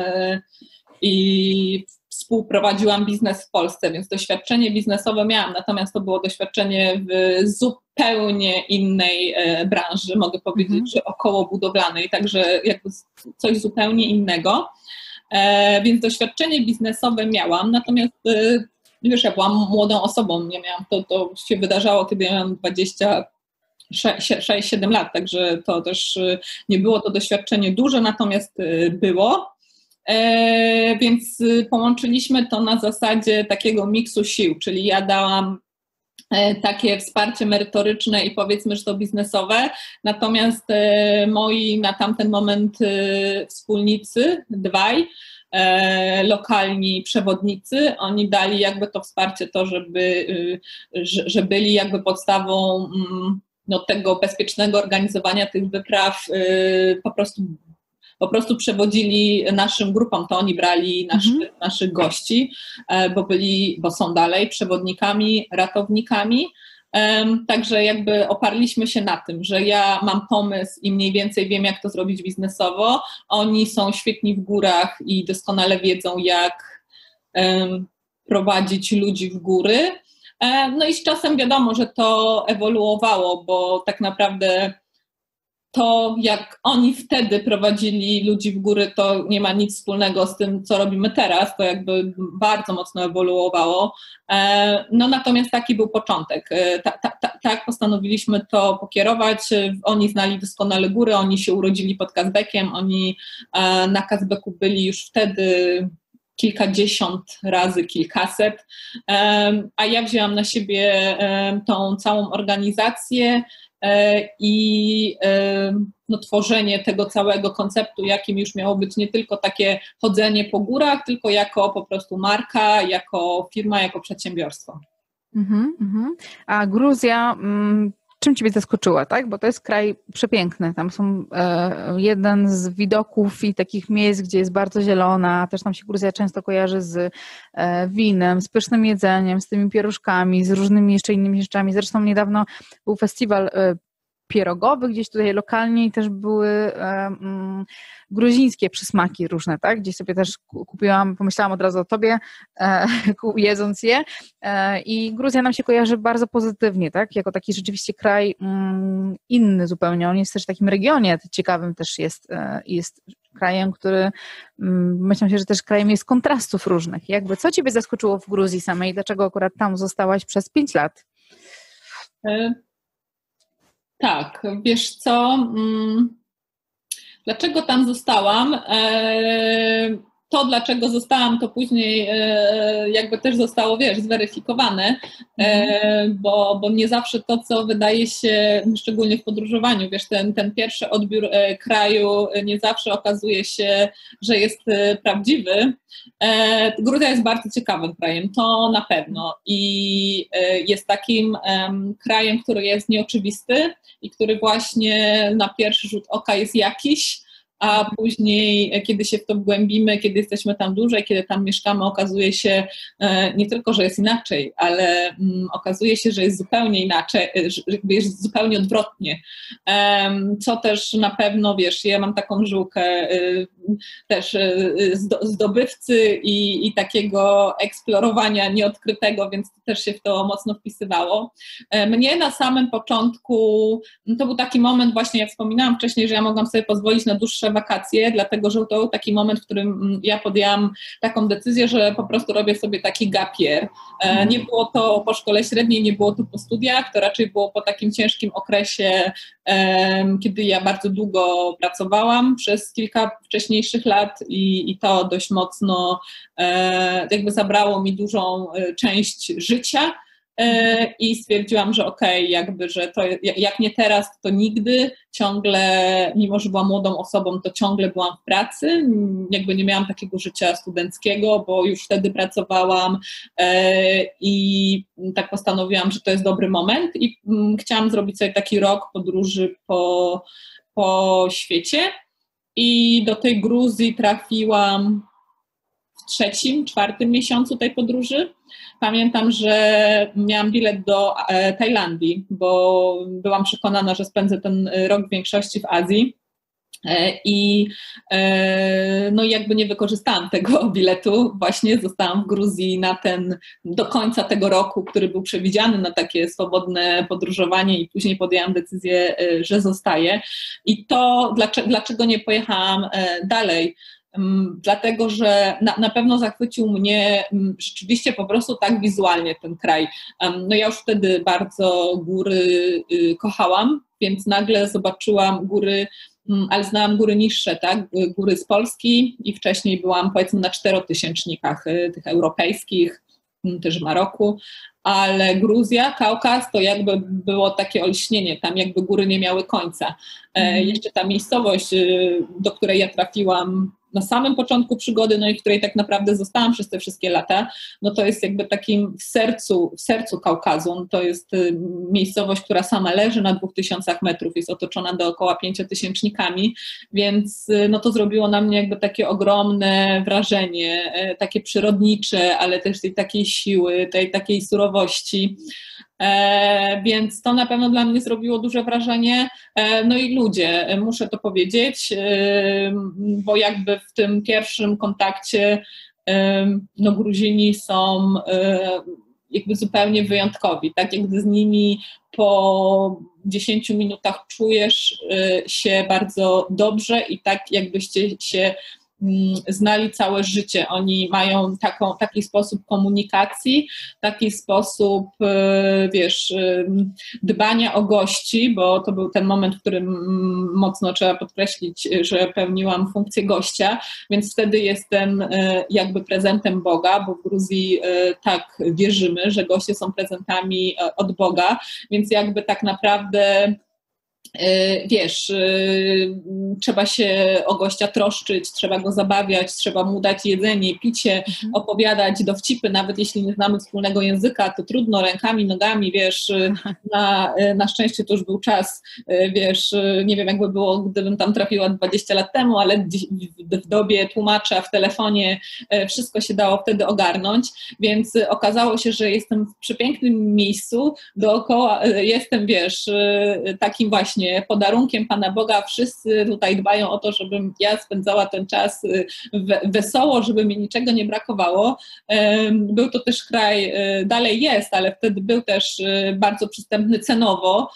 i współprowadziłam biznes w Polsce, więc doświadczenie biznesowe miałam, natomiast to było doświadczenie w zupełnie innej branży, mogę powiedzieć, mm. że około budowlanej, także jakby coś zupełnie innego, więc doświadczenie biznesowe miałam, natomiast wiesz, ja byłam młodą osobą, ja miałam, to, to się wydarzało, kiedy ja miałam dwadzieścia sześć siedem lat, także to też nie było to doświadczenie duże, natomiast było. E, więc połączyliśmy to na zasadzie takiego miksu sił, czyli ja dałam e, takie wsparcie merytoryczne i powiedzmy, że to biznesowe, natomiast e, moi na tamten moment e, wspólnicy, dwaj, e, lokalni przewodnicy, oni dali jakby to wsparcie to, żeby, e, że, że byli jakby podstawą mm, no, tego bezpiecznego organizowania tych wypraw, e, po prostu po prostu przewodzili naszym grupom, to oni brali naszy, mhm. naszych gości, bo byli, bo są dalej przewodnikami, ratownikami, także jakby oparliśmy się na tym, że ja mam pomysł i mniej więcej wiem, jak to zrobić biznesowo, oni są świetni w górach i doskonale wiedzą, jak prowadzić ludzi w góry, no i z czasem wiadomo, że to ewoluowało, bo tak naprawdę to, jak oni wtedy prowadzili ludzi w góry, to nie ma nic wspólnego z tym, co robimy teraz, to jakby bardzo mocno ewoluowało. No natomiast taki był początek. Tak, ta, ta, tak postanowiliśmy to pokierować. Oni znali doskonale góry, oni się urodzili pod Kazbekiem, oni na Kazbeku byli już wtedy kilkadziesiąt razy, kilkaset, a ja wzięłam na siebie tą całą organizację i no, tworzenie tego całego konceptu, jakim już miało być nie tylko takie chodzenie po górach, tylko jako po prostu marka, jako firma, jako przedsiębiorstwo. Mhm, mhm. A Gruzja, czym Ciebie zaskoczyła, tak? Bo to jest kraj przepiękny. Tam są e, jeden z widoków i takich miejsc, gdzie jest bardzo zielona. Też tam się Gruzja często kojarzy z e, winem, z pysznym jedzeniem, z tymi pieruszkami, z różnymi jeszcze innymi rzeczami. Zresztą niedawno był festiwal e, pierogowy, gdzieś tutaj lokalnie i też były e, mm, gruzińskie przysmaki różne, tak? Gdzieś sobie też kupiłam, pomyślałam od razu o Tobie, e, jedząc je e, i Gruzja nam się kojarzy bardzo pozytywnie, tak? Jako taki rzeczywiście kraj mm, inny zupełnie. On jest też w takim regionie ciekawym też jest, e, jest krajem, który mm, myślę się, że też krajem jest kontrastów różnych. Jakby co Ciebie zaskoczyło w Gruzji samej? Dlaczego akurat tam zostałaś przez pięć lat? E Tak, wiesz co, dlaczego tam zostałam? To, dlaczego zostałam, to później jakby też zostało, wiesz, zweryfikowane, mm. bo, bo nie zawsze to, co wydaje się, szczególnie w podróżowaniu, wiesz, ten, ten pierwszy odbiór kraju nie zawsze okazuje się, że jest prawdziwy. Gruzja jest bardzo ciekawym krajem, to na pewno i jest takim krajem, który jest nieoczywisty i który właśnie na pierwszy rzut oka jest jakiś, a później, kiedy się w to wgłębimy, kiedy jesteśmy tam dłużej, kiedy tam mieszkamy, okazuje się nie tylko, że jest inaczej, ale okazuje się, że jest zupełnie inaczej, że jest zupełnie odwrotnie. Co też na pewno, wiesz, ja mam taką żyłkę też zdobywcy i, i takiego eksplorowania nieodkrytego, więc to też się w to mocno wpisywało. Mnie na samym początku, to był taki moment właśnie, jak wspominałam wcześniej, że ja mogłam sobie pozwolić na dłuższe wakacje, dlatego że to był taki moment, w którym ja podjęłam taką decyzję, że po prostu robię sobie taki gap year. Nie było to po szkole średniej, nie było to po studiach, to raczej było po takim ciężkim okresie, kiedy ja bardzo długo pracowałam przez kilka wcześniejszych lat i, i to dość mocno jakby zabrało mi dużą część życia. I stwierdziłam, że okej, okay, jakby, że to jak nie teraz, to nigdy, ciągle, mimo że byłam młodą osobą, to ciągle byłam w pracy, jakby nie miałam takiego życia studenckiego, bo już wtedy pracowałam i tak postanowiłam, że to jest dobry moment i chciałam zrobić sobie taki rok podróży po, po świecie i do tej Gruzji trafiłam w trzecim, czwartym miesiącu tej podróży. Pamiętam, że miałam bilet do Tajlandii, bo byłam przekonana, że spędzę ten rok w większości w Azji i no jakby nie wykorzystałam tego biletu, właśnie zostałam w Gruzji na ten, do końca tego roku, który był przewidziany na takie swobodne podróżowanie i później podjęłam decyzję, że zostaję. I to dlaczego, dlaczego nie pojechałam dalej? Dlatego, że na, na pewno zachwycił mnie rzeczywiście po prostu tak wizualnie ten kraj. No ja już wtedy bardzo góry kochałam, więc nagle zobaczyłam góry, ale znałam góry niższe, tak? Góry z Polski i wcześniej byłam powiedzmy na czterotysięcznikach tych europejskich, też w Maroku, ale Gruzja, Kaukaz to jakby było takie olśnienie, tam jakby góry nie miały końca. Mm. Jeszcze ta miejscowość, do której ja trafiłam na samym początku przygody, no i w której tak naprawdę zostałam przez te wszystkie lata, no to jest jakby takim w sercu, w sercu Kaukazu. To jest miejscowość, która sama leży na dwóch tysiącach metrów, jest otoczona dookoła pięciotysięcznikami, więc no to zrobiło na mnie jakby takie ogromne wrażenie, takie przyrodnicze, ale też tej takiej siły, tej takiej surowości. E, więc to na pewno dla mnie zrobiło duże wrażenie. E, no i ludzie, muszę to powiedzieć, e, bo jakby w tym pierwszym kontakcie e, no Gruzini są e, jakby zupełnie wyjątkowi, tak jakby z nimi po dziesięciu minutach czujesz e, się bardzo dobrze i tak jakbyście się znali całe życie. Oni mają taką, taki sposób komunikacji, taki sposób, wiesz, dbania o gości, bo to był ten moment, w którym mocno trzeba podkreślić, że pełniłam funkcję gościa, więc wtedy jestem jakby prezentem Boga, bo w Gruzji tak wierzymy, że goście są prezentami od Boga, więc jakby tak naprawdę wiesz, trzeba się o gościa troszczyć, trzeba go zabawiać, trzeba mu dać jedzenie, picie, mhm. opowiadać dowcipy, nawet jeśli nie znamy wspólnego języka, to trudno rękami, nogami, wiesz, na, na szczęście to już był czas, wiesz, nie wiem jakby było, gdybym tam trafiła dwadzieścia lat temu, ale w dobie tłumacza w telefonie wszystko się dało wtedy ogarnąć, więc okazało się, że jestem w przepięknym miejscu, dookoła jestem, wiesz, takim właśnie podarunkiem Pana Boga, wszyscy tutaj dbają o to, żebym ja spędzała ten czas wesoło, żeby mi niczego nie brakowało. Był to też kraj, dalej jest, ale wtedy był też bardzo przystępny cenowo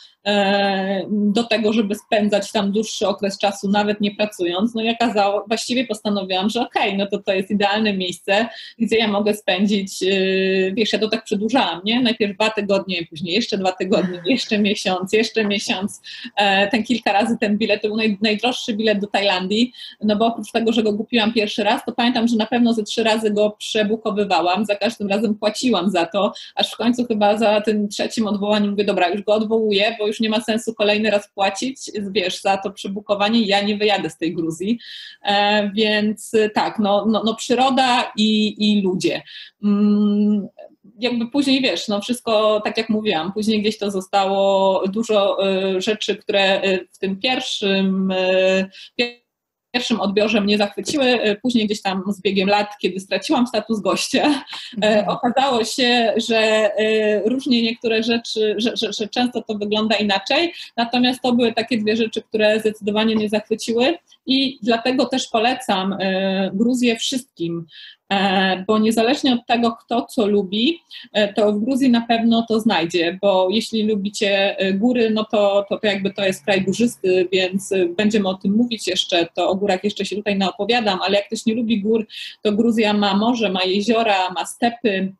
do tego, żeby spędzać tam dłuższy okres czasu, nawet nie pracując. No i okazało, właściwie postanowiłam, że okej, okay, no to to jest idealne miejsce, gdzie ja mogę spędzić, wiesz, ja to tak przedłużałam, nie? Najpierw dwa tygodnie, później jeszcze dwa tygodnie, jeszcze miesiąc, jeszcze miesiąc. Ten kilka razy ten bilet, to był naj, najdroższy bilet do Tajlandii, no bo oprócz tego, że go kupiłam pierwszy raz, to pamiętam, że na pewno ze trzy razy go przebukowywałam, za każdym razem płaciłam za to, aż w końcu chyba za tym trzecim odwołaniem mówię, dobra, już go odwołuję, bo już nie ma sensu kolejny raz płacić, wiesz, za to przebukowanie, ja nie wyjadę z tej Gruzji, e, więc tak, no, no, no przyroda i, i ludzie. Mm, jakby później, wiesz, no wszystko, tak jak mówiłam, później gdzieś to zostało, dużo y, rzeczy, które y, w tym pierwszym y, W pierwszym odbiorze mnie zachwyciły, później gdzieś tam z biegiem lat, kiedy straciłam status gościa, mhm. okazało się, że różnie niektóre rzeczy, że, że, że często to wygląda inaczej, natomiast to były takie dwie rzeczy, które zdecydowanie mnie zachwyciły. i dlatego też polecam Gruzję wszystkim, bo niezależnie od tego, kto co lubi, to w Gruzji na pewno to znajdzie, bo jeśli lubicie góry, no to, to, to jakby to jest kraj górzysty, więc będziemy o tym mówić jeszcze, to o górach jeszcze się tutaj naopowiadam, ale jak ktoś nie lubi gór, to Gruzja ma morze, ma jeziora, ma stepy,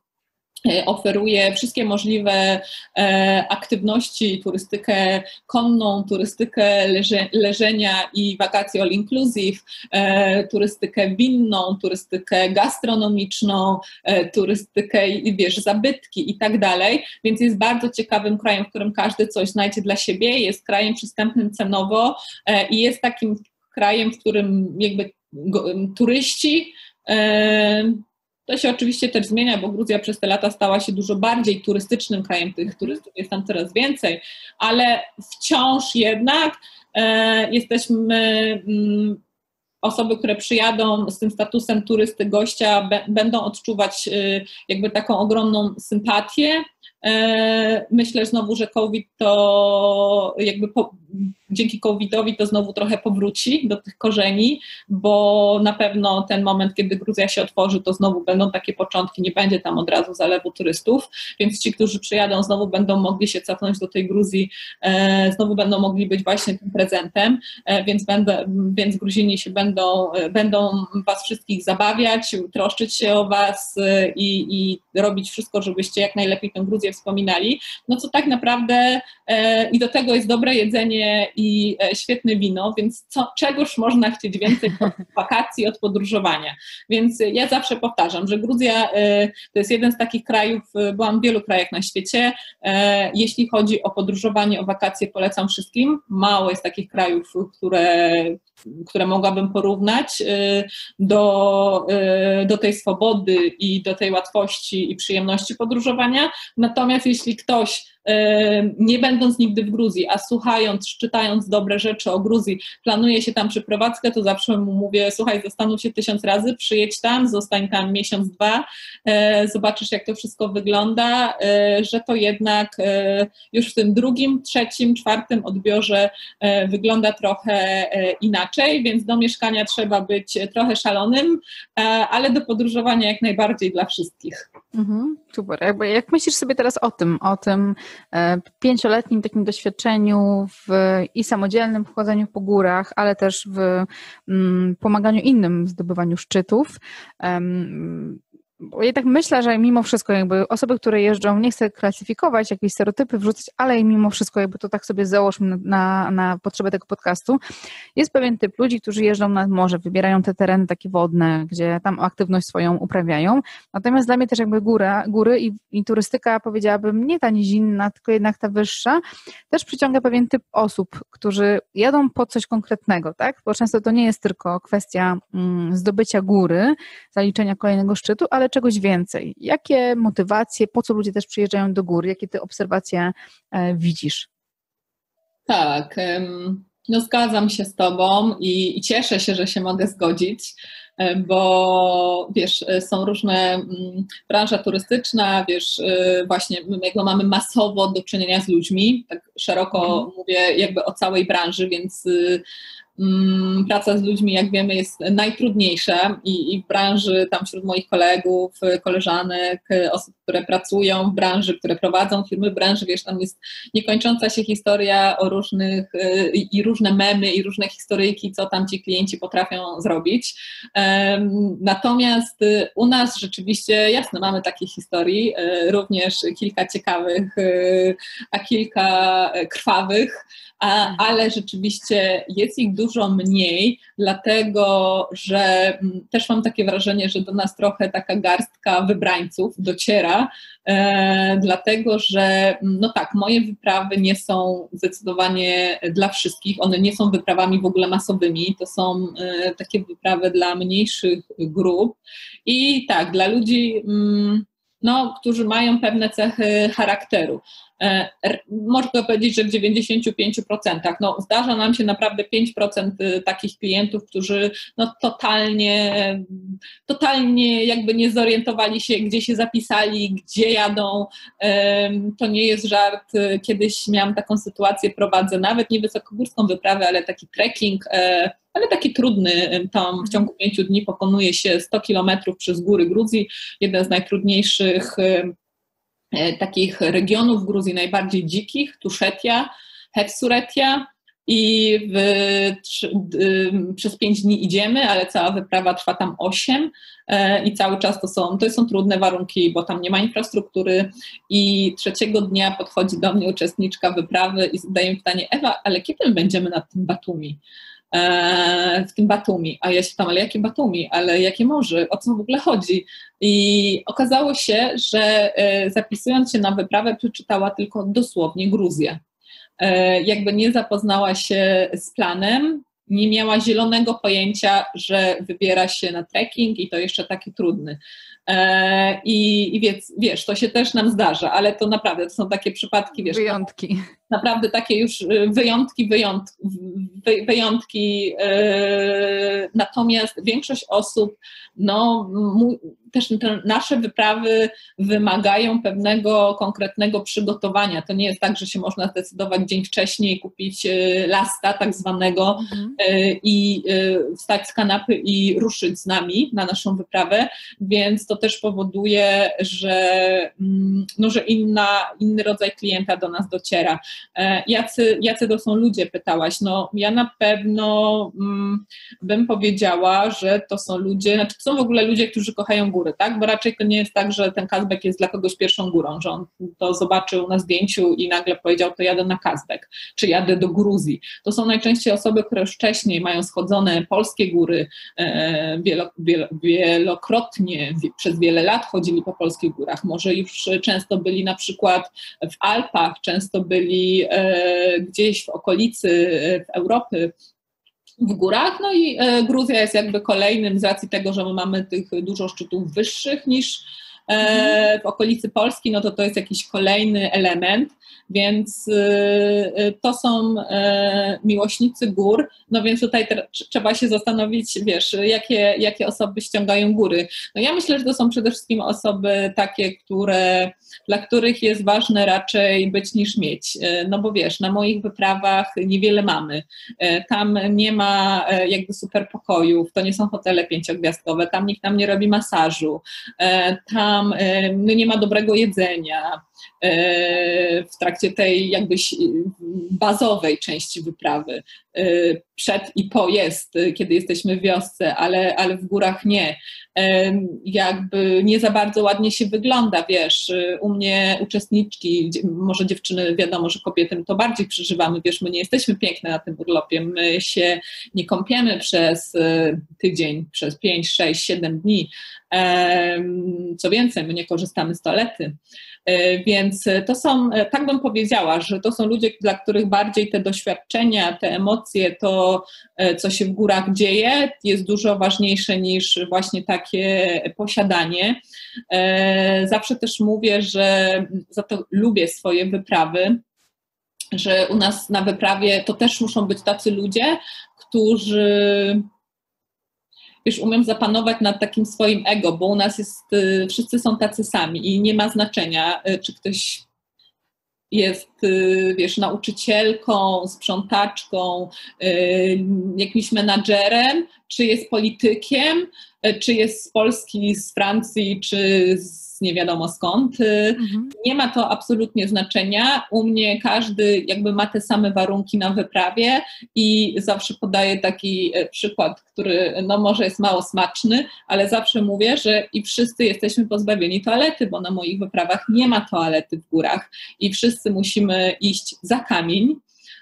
oferuje wszystkie możliwe e, aktywności, turystykę konną, turystykę leże, leżenia i wakacji all inclusive, e, turystykę winną, turystykę gastronomiczną, e, turystykę, wiesz, zabytki i tak dalej, więc jest bardzo ciekawym krajem, w którym każdy coś znajdzie dla siebie, jest krajem przystępnym cenowo e, i jest takim krajem, w którym jakby go, turyści e, to się oczywiście też zmienia, bo Gruzja przez te lata stała się dużo bardziej turystycznym krajem, tych turystów jest tam coraz więcej, ale wciąż jednak e, jesteśmy, mm, osoby, które przyjadą z tym statusem turysty, gościa, be, będą odczuwać e, jakby taką ogromną sympatię. E, myślę znowu, że COVID to jakby po, dzięki covidowi to znowu trochę powróci do tych korzeni, bo na pewno ten moment, kiedy Gruzja się otworzy, to znowu będą takie początki, nie będzie tam od razu zalewu turystów, więc ci, którzy przyjadą, znowu będą mogli się cofnąć do tej Gruzji, e, znowu będą mogli być właśnie tym prezentem, e, więc, będę, więc Gruzini się będą, będą was wszystkich zabawiać, troszczyć się o was e, i, i robić wszystko, żebyście jak najlepiej tę Gruzję wspominali, no co tak naprawdę e, i do tego jest dobre jedzenie i e, świetne wino, więc co, czegoż można chcieć więcej od wakacji, od podróżowania. Więc ja zawsze powtarzam, że Gruzja e, to jest jeden z takich krajów, e, byłam w wielu krajach na świecie, e, jeśli chodzi o podróżowanie, o wakacje, polecam wszystkim. Mało jest takich krajów, które, które mogłabym porównać e, do, e, do tej swobody i do tej łatwości i przyjemności podróżowania. Natomiast jeśli ktoś, nie będąc nigdy w Gruzji, a słuchając, czytając dobre rzeczy o Gruzji, planuje się tam przeprowadzkę, to zawsze mu mówię, słuchaj, zastanów się tysiąc razy, przyjedź tam, zostań tam miesiąc, dwa, zobaczysz, jak to wszystko wygląda, że to jednak już w tym drugim, trzecim, czwartym odbiorze wygląda trochę inaczej, więc do mieszkania trzeba być trochę szalonym, ale do podróżowania jak najbardziej dla wszystkich. Mhm, super. Jakby, jak myślisz sobie teraz o tym, o tym e, pięcioletnim takim doświadczeniu w i samodzielnym chodzeniu po górach, ale też w mm, pomaganiu innym w zdobywaniu szczytów, um, bo ja tak myślę, że mimo wszystko jakby osoby, które jeżdżą, nie chcę klasyfikować, jakieś stereotypy wrzucać, ale mimo wszystko jakby to tak sobie założmy na, na, na potrzebę tego podcastu, jest pewien typ ludzi, którzy jeżdżą nad morze, wybierają te tereny takie wodne, gdzie tam aktywność swoją uprawiają. Natomiast dla mnie też jakby góra, góry i, i turystyka, powiedziałabym, nie ta nizinna, tylko jednak ta wyższa, też przyciąga pewien typ osób, którzy jadą po coś konkretnego, tak? Bo często to nie jest tylko kwestia mm, zdobycia góry, zaliczenia kolejnego szczytu, ale czegoś więcej. Jakie motywacje, po co ludzie też przyjeżdżają do gór? Jakie ty obserwacje e, widzisz? Tak, no zgadzam się z tobą i, i cieszę się, że się mogę zgodzić, bo wiesz, są różne, branża turystyczna, wiesz, właśnie jakby mamy masowo do czynienia z ludźmi, tak szeroko mhm. mówię jakby o całej branży, więc praca z ludźmi, jak wiemy, jest najtrudniejsza i, i w branży, tam wśród moich kolegów, koleżanek, osób, które pracują w branży, które prowadzą firmy w branży, wiesz, tam jest niekończąca się historia o różnych i, i różne memy i różne historyjki, co tam ci klienci potrafią zrobić. Natomiast u nas rzeczywiście, jasne, mamy takich historii, również kilka ciekawych, a kilka krwawych, a, ale rzeczywiście jest ich dużo mniej, dlatego że też mam takie wrażenie, że do nas trochę taka garstka wybrańców dociera, e, dlatego że no tak, moje wyprawy nie są zdecydowanie dla wszystkich, one nie są wyprawami w ogóle masowymi, to są e, takie wyprawy dla mniejszych grup i tak, dla ludzi, mm, no, którzy mają pewne cechy charakteru. Można powiedzieć, że w dziewięćdziesięciu pięciu procentach. No, zdarza nam się naprawdę pięć procent takich klientów, którzy no, totalnie, totalnie jakby nie zorientowali się, gdzie się zapisali, gdzie jadą. To nie jest żart. Kiedyś miałam taką sytuację, prowadzę nawet nie wysokogórską wyprawę, ale taki trekking, ale taki trudny, tam w ciągu pięciu dni pokonuje się sto kilometrów przez góry Gruzji, jeden z najtrudniejszych takich regionów Gruzji, najbardziej dzikich, Tuszetia, Hevsuretia, i w, trzy, y, przez pięć dni idziemy, ale cała wyprawa trwa tam osiem y, i cały czas to są, to są trudne warunki, bo tam nie ma infrastruktury i trzeciego dnia podchodzi do mnie uczestniczka wyprawy i zadaje mi pytanie: Ewa, ale kiedy my będziemy na tym Batumi? w tym Batumi, a ja się tam, ale jakie Batumi, ale jakie morze, o co w ogóle chodzi? I okazało się, że zapisując się na wyprawę przeczytała tylko dosłownie Gruzję. Jakby nie zapoznała się z planem, nie miała zielonego pojęcia, że wybiera się na trekking i to jeszcze taki trudny. I, i wiesz, wiesz, to się też nam zdarza, ale to naprawdę to są takie przypadki, wiesz, wyjątki. Naprawdę takie już wyjątki, wyjątki, wyjątki. Natomiast większość osób, no też te nasze wyprawy wymagają pewnego konkretnego przygotowania. To nie jest tak, że się można zdecydować dzień wcześniej, kupić lasta tak zwanego mhm. i wstać z kanapy i ruszyć z nami na naszą wyprawę, więc to też powoduje, że, no, że inna, inny rodzaj klienta do nas dociera. Jacy, jacy to są ludzie, pytałaś. No ja na pewno mm, bym powiedziała, że to są ludzie, znaczy to są w ogóle ludzie, którzy kochają góry, tak? Bo raczej to nie jest tak, że ten Kazbek jest dla kogoś pierwszą górą, że on to zobaczył na zdjęciu i nagle powiedział: to jadę na Kazbek, czy jadę do Gruzji. To są najczęściej osoby, które już wcześniej mają schodzone polskie góry, e, wielo, wielo, wielokrotnie, wie, przez wiele lat chodzili po polskich górach. Może już często byli na przykład w Alpach, często byli gdzieś w okolicy w Europy, w górach, no i Gruzja jest jakby kolejnym, z racji tego, że my mamy tych dużo szczytów wyższych niż w okolicy Polski, no to to jest jakiś kolejny element, więc to są miłośnicy gór, no więc tutaj trzeba się zastanowić, wiesz, jakie, jakie osoby ściągają góry. No ja myślę, że to są przede wszystkim osoby takie, które, dla których jest ważne raczej być niż mieć, no bo wiesz, na moich wyprawach niewiele mamy, tam nie ma jakby super pokojów, to nie są hotele pięciogwiazdkowe, tam nikt nam nie robi masażu, tam no nie ma dobrego jedzenia w trakcie tej jakby bazowej części wyprawy. Przed i po jest, kiedy jesteśmy w wiosce, ale, ale w górach nie. Jakby nie za bardzo ładnie się wygląda, wiesz, u mnie uczestniczki, może dziewczyny, wiadomo, że kobiety to bardziej przeżywamy, wiesz, my nie jesteśmy piękne na tym urlopie, my się nie kąpiemy przez tydzień, przez pięć, sześć, siedem dni. Co więcej, my nie korzystamy z toalety. Więc to są, tak bym powiedziała, że to są ludzie, dla których bardziej te doświadczenia, te emocje, to co się w górach dzieje, jest dużo ważniejsze niż właśnie takie posiadanie. Zawsze też mówię, że za to lubię swoje wyprawy, że u nas na wyprawie to też muszą być tacy ludzie, którzy już umiem zapanować nad takim swoim ego, bo u nas jest, wszyscy są tacy sami i nie ma znaczenia, czy ktoś jest, wiesz, nauczycielką, sprzątaczką, jakimś menadżerem, czy jest politykiem, czy jest z Polski, z Francji, czy z nie wiadomo skąd. Mhm. Nie ma to absolutnie znaczenia. U mnie każdy jakby ma te same warunki na wyprawie i zawsze podaję taki przykład, który no może jest mało smaczny, ale zawsze mówię, że i wszyscy jesteśmy pozbawieni toalety, bo na moich wyprawach nie ma toalety w górach i wszyscy musimy iść za kamień.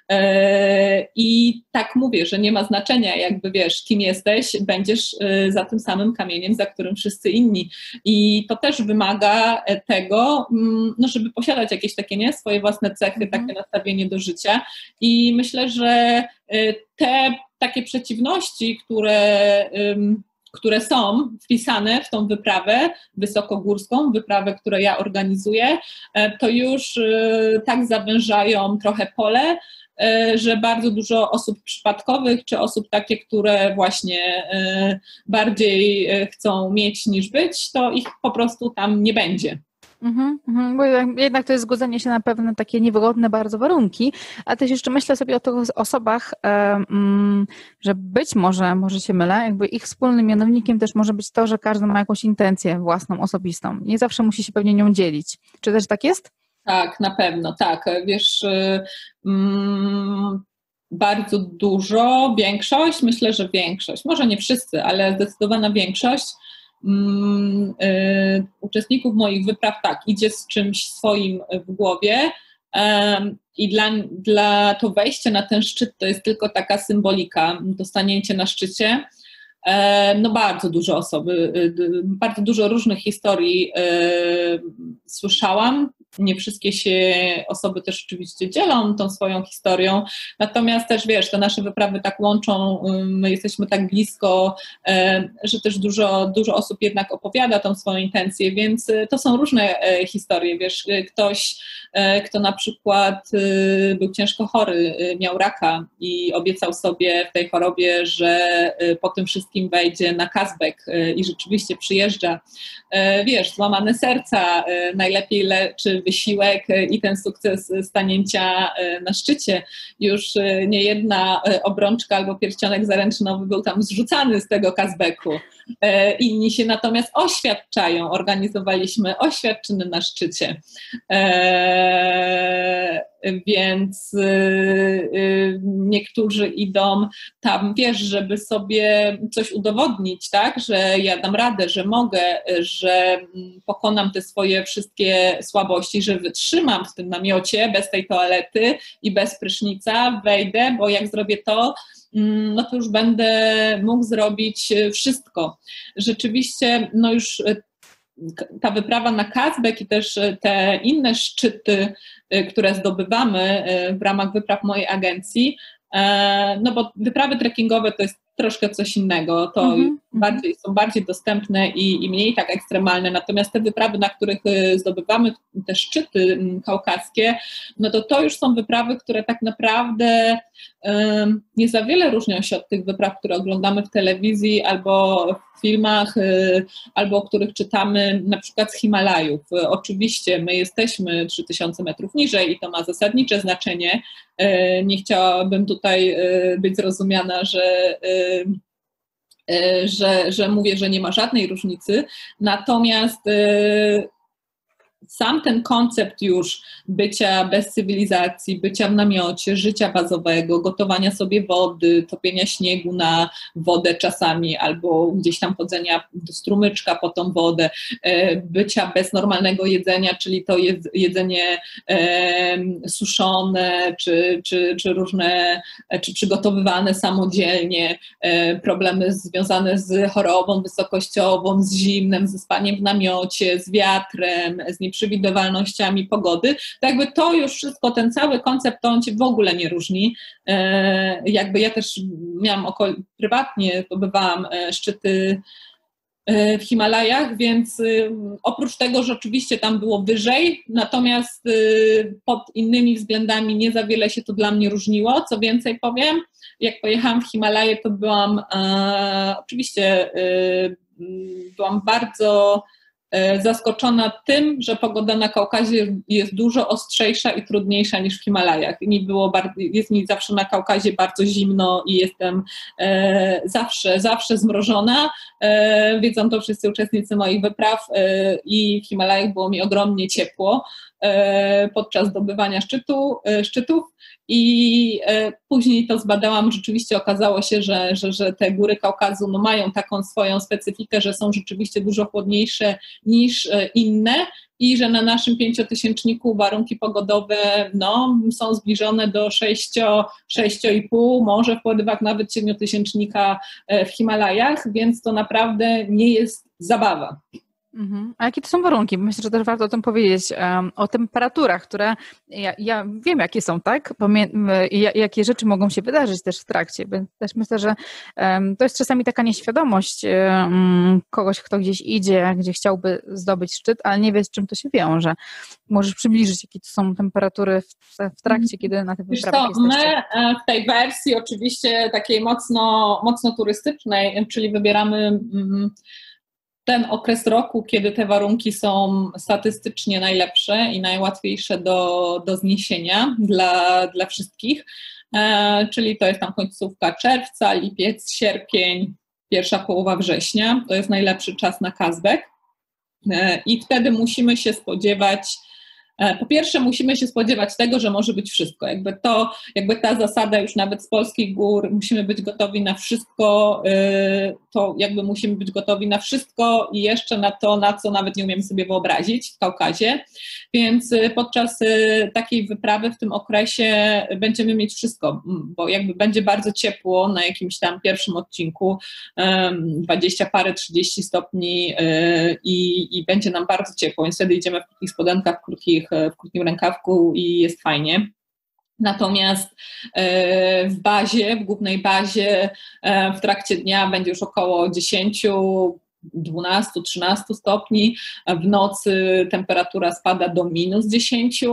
I tak mówię, że nie ma znaczenia, jakby wiesz, kim jesteś, będziesz za tym samym kamieniem, za którym wszyscy inni. I to też wymaga tego, no, żeby posiadać jakieś takie, nie, swoje własne cechy, mm. takie nastawienie do życia. I myślę, że te takie przeciwności, które które są wpisane w tą wyprawę wysokogórską, wyprawę, którą ja organizuję, to już tak zawężają trochę pole, że bardzo dużo osób przypadkowych, czy osób takie, które właśnie bardziej chcą mieć niż być, to ich po prostu tam nie będzie. Mhm, mhm, bo jednak to jest zgodzenie się na pewne takie niewygodne bardzo warunki, a też jeszcze myślę sobie o tych osobach, że być może, może się mylę, jakby ich wspólnym mianownikiem też może być to, że każdy ma jakąś intencję własną, osobistą. Nie zawsze musi się pewnie nią dzielić. Czy też tak jest? Tak, na pewno, tak. Wiesz, mm, bardzo dużo, większość, myślę, że większość, może nie wszyscy, ale zdecydowana większość Um, y, uczestników moich wypraw tak, idzie z czymś swoim w głowie um, i dla, dla to wejście na ten szczyt to jest tylko taka symbolika, to stanięcie na szczycie. E, no bardzo dużo osoby, y, bardzo dużo różnych historii y, słyszałam. Nie wszystkie się osoby też oczywiście dzielą tą swoją historią, natomiast też wiesz, te nasze wyprawy tak łączą, my jesteśmy tak blisko, że też dużo, dużo osób jednak opowiada tą swoją intencję, więc to są różne historie, wiesz, ktoś, kto na przykład był ciężko chory, miał raka i obiecał sobie w tej chorobie, że po tym wszystkim wejdzie na Kazbek i rzeczywiście przyjeżdża, wiesz, złamane serca, najlepiej leczy wysiłek i ten sukces stanięcia na szczycie. Już nie jedna obrączka albo pierścionek zaręczynowy był tam zrzucany z tego Kazbeku. Inni się natomiast oświadczają. Organizowaliśmy oświadczyny na szczycie. Więc niektórzy idą tam, wiesz, żeby sobie coś udowodnić, tak, że ja dam radę, że mogę, że pokonam te swoje wszystkie słabości, że wytrzymam w tym namiocie bez tej toalety i bez prysznica, wejdę, bo jak zrobię to, no to już będę mógł zrobić wszystko. Rzeczywiście, no już ta wyprawa na Kazbek i też te inne szczyty, które zdobywamy w ramach wypraw mojej agencji, no bo wyprawy trekkingowe to jest troszkę coś innego, to mm-hmm. bardziej, są bardziej dostępne i, i mniej tak ekstremalne, natomiast te wyprawy, na których zdobywamy te szczyty kaukaskie, no to to już są wyprawy, które tak naprawdę um, nie za wiele różnią się od tych wypraw, które oglądamy w telewizji albo w filmach, y, albo o których czytamy na przykład z Himalajów. Y, oczywiście my jesteśmy trzy tysiące metrów niżej i to ma zasadnicze znaczenie. Y, nie chciałabym tutaj y, być zrozumiana, że y, Że, że mówię, że nie ma żadnej różnicy, natomiast y, sam ten koncept już bycia bez cywilizacji, bycia w namiocie, życia bazowego, gotowania sobie wody, topienia śniegu na wodę czasami albo gdzieś tam chodzenia do strumyczka po tą wodę, bycia bez normalnego jedzenia, czyli to jedzenie suszone czy, czy, czy różne, czy przygotowywane samodzielnie, problemy związane z chorobą wysokościową, z zimnem, ze spaniem w namiocie, z wiatrem, z nieprzewidywalnościami pogody, to jakby to już wszystko, ten cały koncept, to on cię w ogóle nie różni. E, jakby ja też miałam okol- prywatnie zdobywałam szczyty w Himalajach, więc oprócz tego, że oczywiście tam było wyżej, natomiast pod innymi względami nie za wiele się to dla mnie różniło. Co więcej powiem, jak pojechałam w Himalaje, to byłam e, oczywiście e, byłam bardzo zaskoczona tym, że pogoda na Kaukazie jest dużo ostrzejsza i trudniejsza niż w Himalajach. Mi było bardzo, jest mi zawsze na Kaukazie bardzo zimno i jestem e, zawsze, zawsze zmrożona. E, wiedzą to wszyscy uczestnicy moich wypraw e, i w Himalajach było mi ogromnie ciepło e, podczas zdobywania szczytu, e, szczytów. I e, później to zbadałam, rzeczywiście okazało się, że, że, że te góry Kaukazu no, mają taką swoją specyfikę, że są rzeczywiście dużo chłodniejsze niż e, inne i że na naszym pięciotysięczniku warunki pogodowe no, są zbliżone do sześcio, sześć i pół, może w porywach nawet siedmiotysięcznika w Himalajach, więc to naprawdę nie jest zabawa. Mhm. A jakie to są warunki? Myślę, że też warto o tym powiedzieć, um, o temperaturach, które ja, ja wiem, jakie są, tak? Pamię- jakie rzeczy mogą się wydarzyć też w trakcie. Też myślę, że um, to jest czasami taka nieświadomość um, kogoś, kto gdzieś idzie, gdzie chciałby zdobyć szczyt, ale nie wie, z czym to się wiąże. Możesz przybliżyć, jakie to są temperatury w, w trakcie, kiedy na tych wyprawach jesteście? My w tej wersji oczywiście takiej mocno, mocno turystycznej, czyli wybieramy mm, ten okres roku, kiedy te warunki są statystycznie najlepsze i najłatwiejsze do, do zniesienia dla, dla wszystkich, e, czyli to jest tam końcówka czerwca, lipiec, sierpień, pierwsza połowa września, to jest najlepszy czas na Kazbek e, i wtedy musimy się spodziewać. Po pierwsze, musimy się spodziewać tego, że może być wszystko. Jakby to, jakby ta zasada już nawet z polskich gór, musimy być gotowi na wszystko, to jakby musimy być gotowi na wszystko i jeszcze na to, na co nawet nie umiemy sobie wyobrazić w Kaukazie. Więc podczas takiej wyprawy w tym okresie będziemy mieć wszystko, bo jakby będzie bardzo ciepło na jakimś tam pierwszym odcinku, dwadzieścia parę, trzydzieści stopni i, i będzie nam bardzo ciepło, więc wtedy idziemy w krótkich spodenkach, w krótkich w krótkim rękawku i jest fajnie. Natomiast w bazie, w głównej bazie w trakcie dnia będzie już około dziesięć, dwanaście, trzynaście stopni, w nocy temperatura spada do minus dziesięć,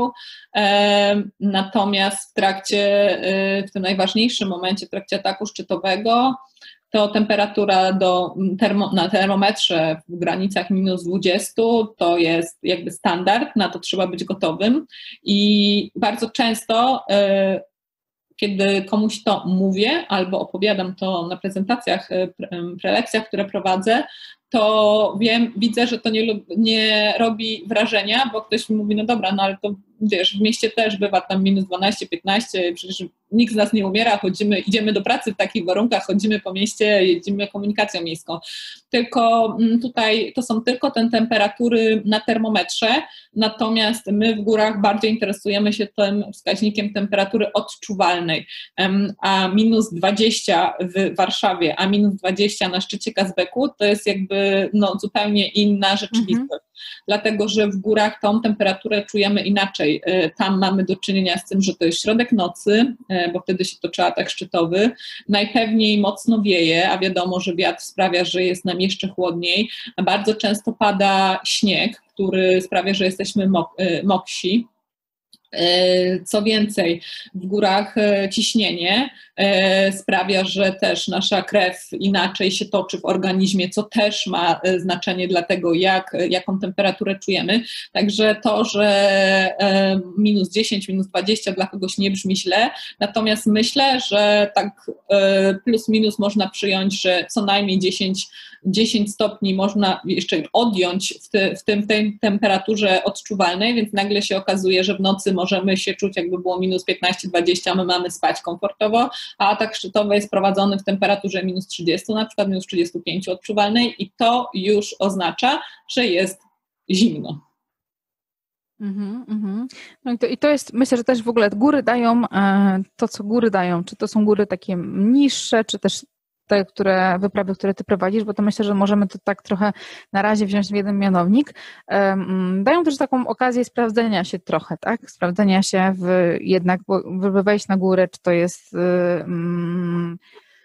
natomiast w trakcie, w tym najważniejszym momencie, w trakcie ataku szczytowego, to temperatura do termo, na termometrze w granicach minus dwadzieścia to jest jakby standard, na to trzeba być gotowym i bardzo często y, kiedy komuś to mówię albo opowiadam to na prezentacjach, prelekcjach, które prowadzę, to wiem, widzę, że to nie, nie robi wrażenia, bo ktoś mi mówi, no dobra, no ale to wiesz, w mieście też bywa tam minus dwanaście, piętnaście, przecież nikt z nas nie umiera, chodzimy, idziemy do pracy w takich warunkach, chodzimy po mieście, jedziemy komunikacją miejską. Tylko tutaj to są tylko te temperatury na termometrze, natomiast my w górach bardziej interesujemy się tym wskaźnikiem temperatury odczuwalnej, a minus dwadzieścia w Warszawie, a minus dwadzieścia na szczycie Kazbeku to jest jakby no, zupełnie inna rzeczywistość. Mhm. Dlatego, że w górach tą temperaturę czujemy inaczej. Tam mamy do czynienia z tym, że to jest środek nocy, bo wtedy się toczy atak szczytowy. Najpewniej mocno wieje, a wiadomo, że wiatr sprawia, że jest nam jeszcze chłodniej. Bardzo często pada śnieg, który sprawia, że jesteśmy mok- moksi. Co więcej, w górach ciśnienie sprawia, że też nasza krew inaczej się toczy w organizmie, co też ma znaczenie dla tego, jak, jaką temperaturę czujemy. Także to, że minus dziesięć, minus dwadzieścia dla kogoś nie brzmi źle, natomiast myślę, że tak plus minus można przyjąć, że co najmniej dziesięć, dziesięć stopni można jeszcze odjąć w, ty, w, tym, w tej temperaturze odczuwalnej, więc nagle się okazuje, że w nocy możemy się czuć, jakby było minus piętnaście, dwadzieścia, my mamy spać komfortowo, a atak szczytowy jest prowadzony w temperaturze minus trzydzieści, na przykład minus trzydzieści pięć odczuwalnej i to już oznacza, że jest zimno. Mm-hmm, mm-hmm. No i to, i to jest, myślę, że też w ogóle góry dają e, to, co góry dają, czy to są góry takie niższe, czy też te które, wyprawy, które ty prowadzisz, bo to myślę, że możemy to tak trochę na razie wziąć w jeden mianownik, um, dają też taką okazję sprawdzenia się trochę, tak? Sprawdzenia się w jednak, by wejść na górę, czy to jest um,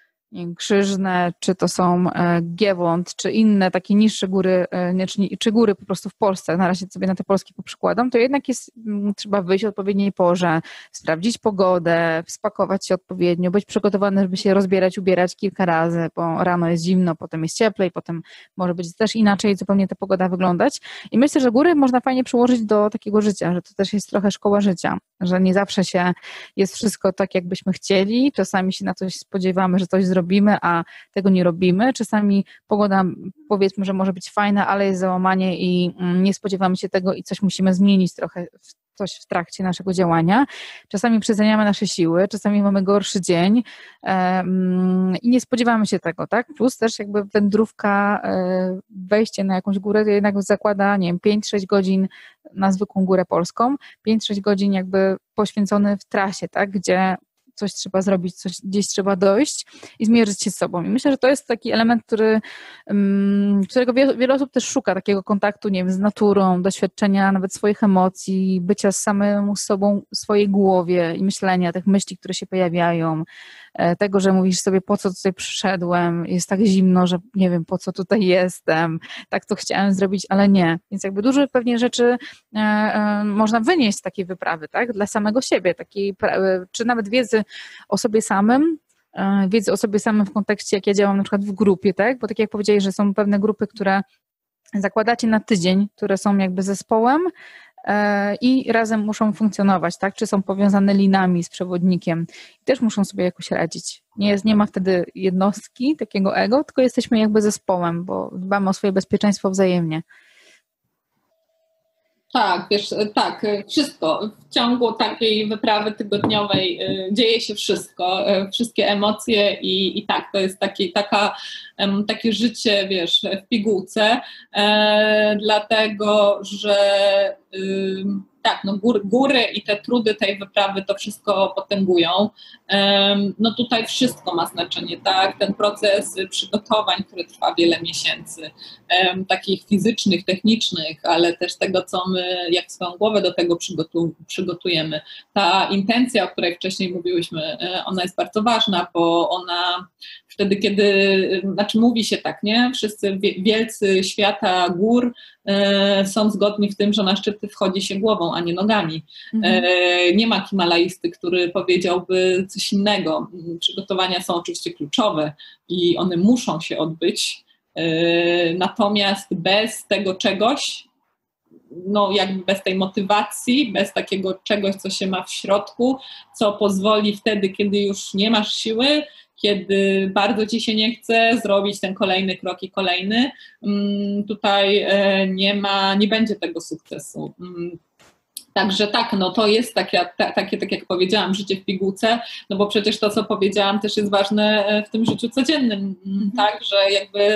Krzyżne, czy to są Giewont, czy inne takie niższe góry, nie, czy, czy góry po prostu w Polsce, na razie sobie na te polskie poprzykładam, to jednak jest, trzeba wyjść o odpowiedniej porze, sprawdzić pogodę, spakować się odpowiednio, być przygotowany, żeby się rozbierać, ubierać kilka razy, bo rano jest zimno, potem jest cieplej, potem może być też inaczej zupełnie ta pogoda wyglądać. I myślę, że góry można fajnie przyłożyć do takiego życia, że to też jest trochę szkoła życia, że nie zawsze się jest wszystko tak, jakbyśmy chcieli, czasami się na coś spodziewamy, że coś zrobimy, robimy, a tego nie robimy. Czasami pogoda, powiedzmy, że może być fajna, ale jest załamanie i nie spodziewamy się tego i coś musimy zmienić trochę, coś w trakcie naszego działania. Czasami przeceniamy nasze siły, czasami mamy gorszy dzień um, i nie spodziewamy się tego, tak? Plus też jakby wędrówka, wejście na jakąś górę to jednak zakłada, nie wiem, pięć sześć godzin na zwykłą górę polską, pięć sześć godzin jakby poświęcony w trasie, tak? Gdzie coś trzeba zrobić, coś, gdzieś trzeba dojść i zmierzyć się z sobą. I myślę, że to jest taki element, który, którego wiele, wiele osób też szuka, takiego kontaktu, nie wiem, z naturą, doświadczenia nawet swoich emocji, bycia z samym sobą w swojej głowie i myślenia, tych myśli, które się pojawiają, tego, że mówisz sobie, po co tutaj przyszedłem, jest tak zimno, że nie wiem, po co tutaj jestem, tak to chciałem zrobić, ale nie. Więc jakby dużo pewnie rzeczy e, e, można wynieść z takiej wyprawy, tak, dla samego siebie, takiej, czy nawet wiedzy o sobie samym, e, wiedzy o sobie samym w kontekście, jak ja działam na przykład w grupie, tak, bo tak jak powiedziałeś, że są pewne grupy, które zakładacie na tydzień, które są jakby zespołem, i razem muszą funkcjonować, tak? Czy są powiązane linami z przewodnikiem i też muszą sobie jakoś radzić. Nie, jest, nie ma wtedy jednostki, takiego ego, tylko jesteśmy jakby zespołem, bo dbamy o swoje bezpieczeństwo wzajemnie. Tak, wiesz, tak, wszystko. W ciągu takiej wyprawy tygodniowej dzieje się wszystko, wszystkie emocje i, i tak, to jest taki, taka, takie życie, wiesz, w pigułce, e, dlatego, że y, tak, no góry, góry i te trudy tej wyprawy to wszystko potęgują. No tutaj wszystko ma znaczenie, tak? Ten proces przygotowań, który trwa wiele miesięcy, takich fizycznych, technicznych, ale też tego, co my, jak swoją głowę do tego przygotu, przygotujemy. Ta intencja, o której wcześniej mówiłyśmy, ona jest bardzo ważna, bo ona wtedy, kiedy, znaczy mówi się tak, nie? Wszyscy wielcy świata gór są zgodni w tym, że na szczyty wchodzi się głową, a nie nogami. Mhm. Nie ma himalaisty, który powiedziałby coś innego. Przygotowania są oczywiście kluczowe i one muszą się odbyć, natomiast bez tego czegoś, no jakby bez tej motywacji, bez takiego czegoś, co się ma w środku, co pozwoli wtedy, kiedy już nie masz siły, kiedy bardzo ci się nie chce zrobić ten kolejny krok i kolejny, tutaj nie ma, nie będzie tego sukcesu. Także tak, no to jest takie, takie, tak jak powiedziałam, życie w pigułce, no bo przecież to, co powiedziałam, też jest ważne w tym życiu codziennym, mm. tak, że jakby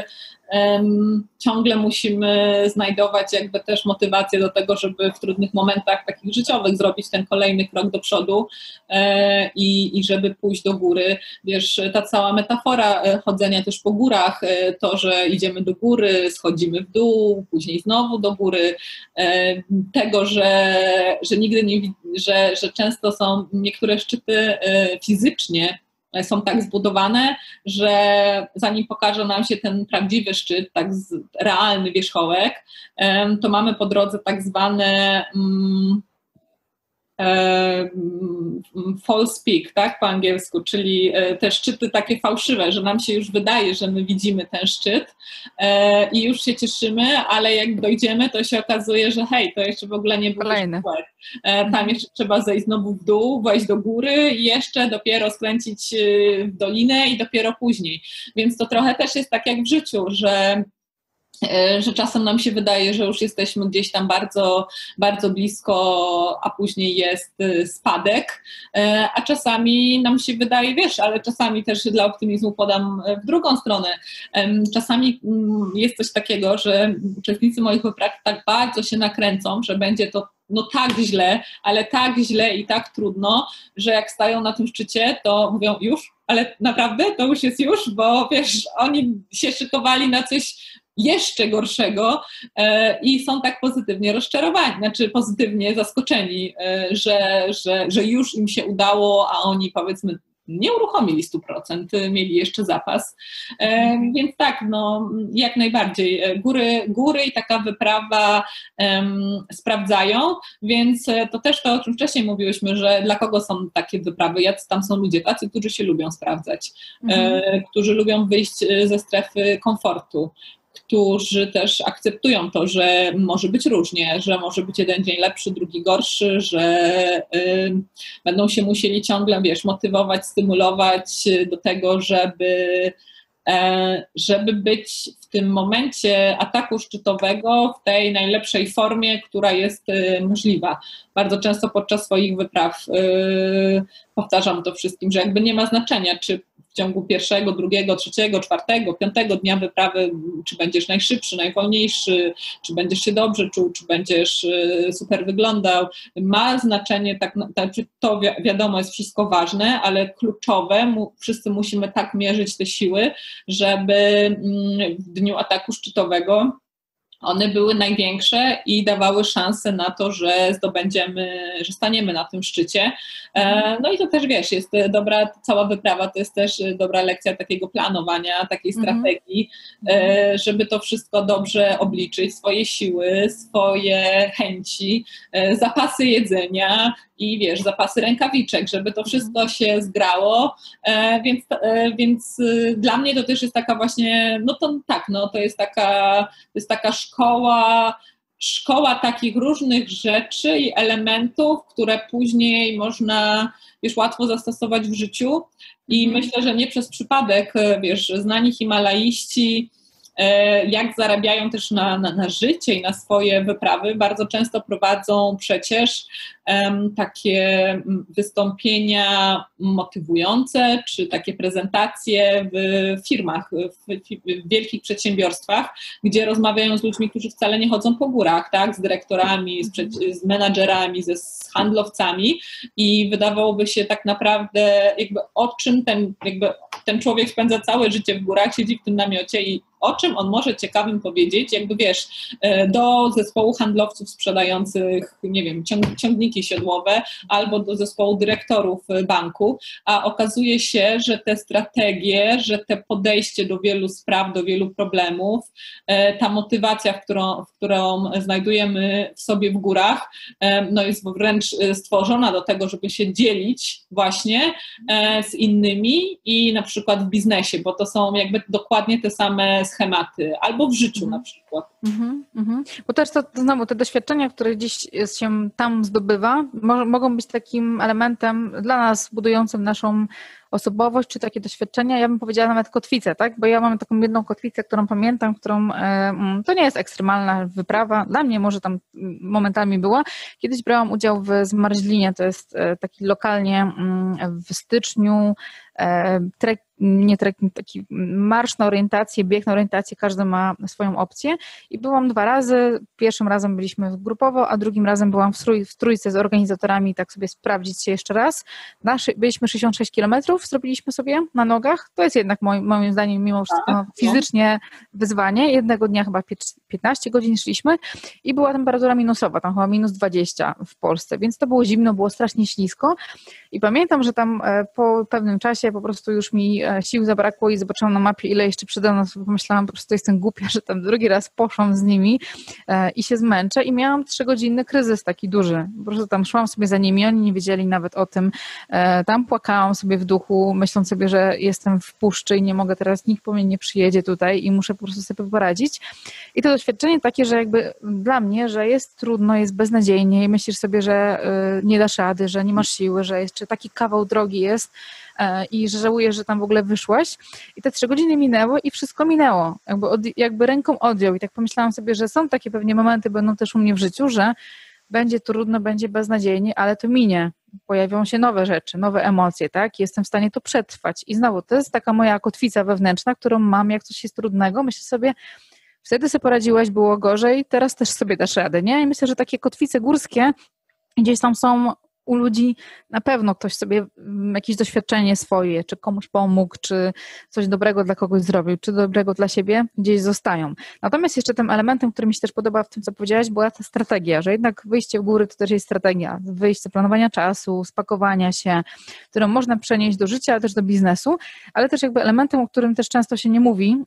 um, ciągle musimy znajdować jakby też motywację do tego, żeby w trudnych momentach takich życiowych zrobić ten kolejny krok do przodu e, i, i żeby pójść do góry. Wiesz, ta cała metafora chodzenia też po górach, to, że idziemy do góry, schodzimy w dół, później znowu do góry, e, tego, że że nigdy nie, że, że często są niektóre szczyty fizycznie są tak zbudowane, że zanim pokaże nam się ten prawdziwy szczyt, tak realny wierzchołek, to mamy po drodze tak zwane um, false peak, tak, po angielsku, czyli te szczyty takie fałszywe, że nam się już wydaje, że my widzimy ten szczyt i już się cieszymy, ale jak dojdziemy, to się okazuje, że hej, to jeszcze w ogóle nie był szczyt. Tam jeszcze trzeba zejść znowu w dół, wejść do góry i jeszcze dopiero skręcić w dolinę i dopiero później. Więc to trochę też jest tak jak w życiu, że że czasem nam się wydaje, że już jesteśmy gdzieś tam bardzo, bardzo blisko, a później jest spadek, a czasami nam się wydaje, wiesz, ale czasami też dla optymizmu podam w drugą stronę. Czasami jest coś takiego, że uczestnicy moich wypraw tak bardzo się nakręcą, że będzie to no tak źle, ale tak źle i tak trudno, że jak stają na tym szczycie, to mówią już, ale naprawdę to już jest już, bo wiesz, oni się szykowali na coś jeszcze gorszego e, i są tak pozytywnie rozczarowani, znaczy pozytywnie zaskoczeni, e, że, że, że już im się udało, a oni powiedzmy nie uruchomili stu procent, mieli jeszcze zapas. E, więc tak, no jak najbardziej. Góry, góry i taka wyprawa um, sprawdzają, więc to też to, o czym wcześniej mówiłyśmy, że dla kogo są takie wyprawy, jacy tam są ludzie, tacy, którzy się lubią sprawdzać, mhm. e, którzy lubią wyjść ze strefy komfortu, którzy też akceptują to, że może być różnie, że może być jeden dzień lepszy, drugi gorszy, że y, będą się musieli ciągle, wiesz, motywować, stymulować do tego, żeby, e, żeby być w tym momencie ataku szczytowego w tej najlepszej formie, która jest y, możliwa. Bardzo często podczas swoich wypraw y, powtarzam to wszystkim, że jakby nie ma znaczenia, czy w ciągu pierwszego, drugiego, trzeciego, czwartego, piątego dnia wyprawy, czy będziesz najszybszy, najwolniejszy, czy będziesz się dobrze czuł, czy będziesz super wyglądał. Ma znaczenie, tak, to wi- wiadomo, jest wszystko ważne, ale kluczowe, mu, wszyscy musimy tak mierzyć te siły, żeby w dniu ataku szczytowego one były największe i dawały szansę na to, że zdobędziemy, że staniemy na tym szczycie. No i to też, wiesz, jest dobra, cała wyprawa to jest też dobra lekcja takiego planowania, takiej strategii, mm-hmm. żeby to wszystko dobrze obliczyć, swoje siły, swoje chęci, zapasy jedzenia i wiesz, zapasy rękawiczek, żeby to wszystko się zgrało, więc, więc dla mnie to też jest taka właśnie, no to tak, no to jest taka, to jest taka szkoła, szkoła takich różnych rzeczy i elementów, które później można, wiesz, łatwo zastosować w życiu i mm. myślę, że nie przez przypadek, wiesz, znani himalaiści, jak zarabiają też na, na, na życie i na swoje wyprawy, bardzo często prowadzą przecież um, takie wystąpienia motywujące, czy takie prezentacje w firmach, w, w wielkich przedsiębiorstwach, gdzie rozmawiają z ludźmi, którzy wcale nie chodzą po górach, tak, z dyrektorami, z, z menadżerami, ze, z handlowcami i wydawałoby się tak naprawdę jakby o czym ten, jakby ten człowiek spędza całe życie w górach, siedzi w tym namiocie i o czym on może ciekawym powiedzieć, jakby wiesz, do zespołu handlowców sprzedających, nie wiem, ciąg, ciągniki siodłowe albo do zespołu dyrektorów banku, a okazuje się, że te strategie, że te podejście do wielu spraw, do wielu problemów, ta motywacja, w którą, w którą znajdujemy w sobie w górach, no jest wręcz stworzona do tego, żeby się dzielić właśnie z innymi i na przykład w biznesie, bo to są jakby dokładnie te same schematy, albo w życiu mm. na przykład. Mm-hmm, mm-hmm. Bo też to, to znowu te doświadczenia, które gdzieś się tam zdobywa, mo- mogą być takim elementem dla nas budującym naszą osobowość, czy takie doświadczenia, ja bym powiedziała nawet kotwicę, tak? Bo ja mam taką jedną kotwicę, którą pamiętam, którą, e, to nie jest ekstremalna wyprawa, dla mnie może tam momentami była. Kiedyś brałam udział w Zmarzlinie, to jest taki lokalnie w styczniu e, trek, nie trekking, taki marsz na orientację, bieg na orientację, każdy ma swoją opcję i byłam dwa razy, pierwszym razem byliśmy grupowo, a drugim razem byłam w, trój, w trójce z organizatorami, tak sobie sprawdzić się jeszcze raz. Naszy, byliśmy sześćdziesiąt sześć kilometrów, zrobiliśmy sobie na nogach, to jest jednak moim, moim zdaniem mimo wszystko fizycznie wyzwanie, jednego dnia chyba piętnaście godzin szliśmy i była temperatura minusowa, tam chyba minus dwadzieścia w Polsce, więc to było zimno, było strasznie ślisko i pamiętam, że tam po pewnym czasie po prostu już mi sił zabrakło i zobaczyłam na mapie, ile jeszcze przede mną, pomyślałam, po prostu jestem głupia, że tam drugi raz poszłam z nimi i się zmęczę i miałam trzygodzinny kryzys taki duży, po prostu tam szłam sobie za nimi, oni nie wiedzieli nawet o tym, tam płakałam sobie w duchu, myśląc sobie, że jestem w puszczy i nie mogę teraz, nikt po mnie nie przyjedzie tutaj i muszę po prostu sobie poradzić i to doświadczenie takie, że jakby dla mnie, że jest trudno, jest beznadziejnie i myślisz sobie, że nie dasz rady, że nie masz siły, że jeszcze taki kawał drogi jest i że żałujesz, że tam w ogóle wyszłaś i te trzy godziny minęły i wszystko minęło, jakby, od, jakby ręką odjął i tak pomyślałam sobie, że są takie pewnie momenty, będą też u mnie w życiu, że będzie trudno, będzie beznadziejnie, ale to minie, pojawią się nowe rzeczy, nowe emocje, tak, jestem w stanie to przetrwać i znowu to jest taka moja kotwica wewnętrzna, którą mam, jak coś jest trudnego, myślę sobie, wtedy sobie poradziłaś, było gorzej, teraz też sobie dasz radę, nie? I myślę, że takie kotwice górskie gdzieś tam są u ludzi, na pewno ktoś sobie jakieś doświadczenie swoje, czy komuś pomógł, czy coś dobrego dla kogoś zrobił, czy dobrego dla siebie, gdzieś zostają. Natomiast jeszcze tym elementem, który mi się też podoba w tym, co powiedziałaś, była ta strategia, że jednak wyjście w góry to też jest strategia, wyjście, planowania czasu, spakowania się, którą można przenieść do życia, ale też do biznesu, ale też jakby elementem, o którym też często się nie mówi,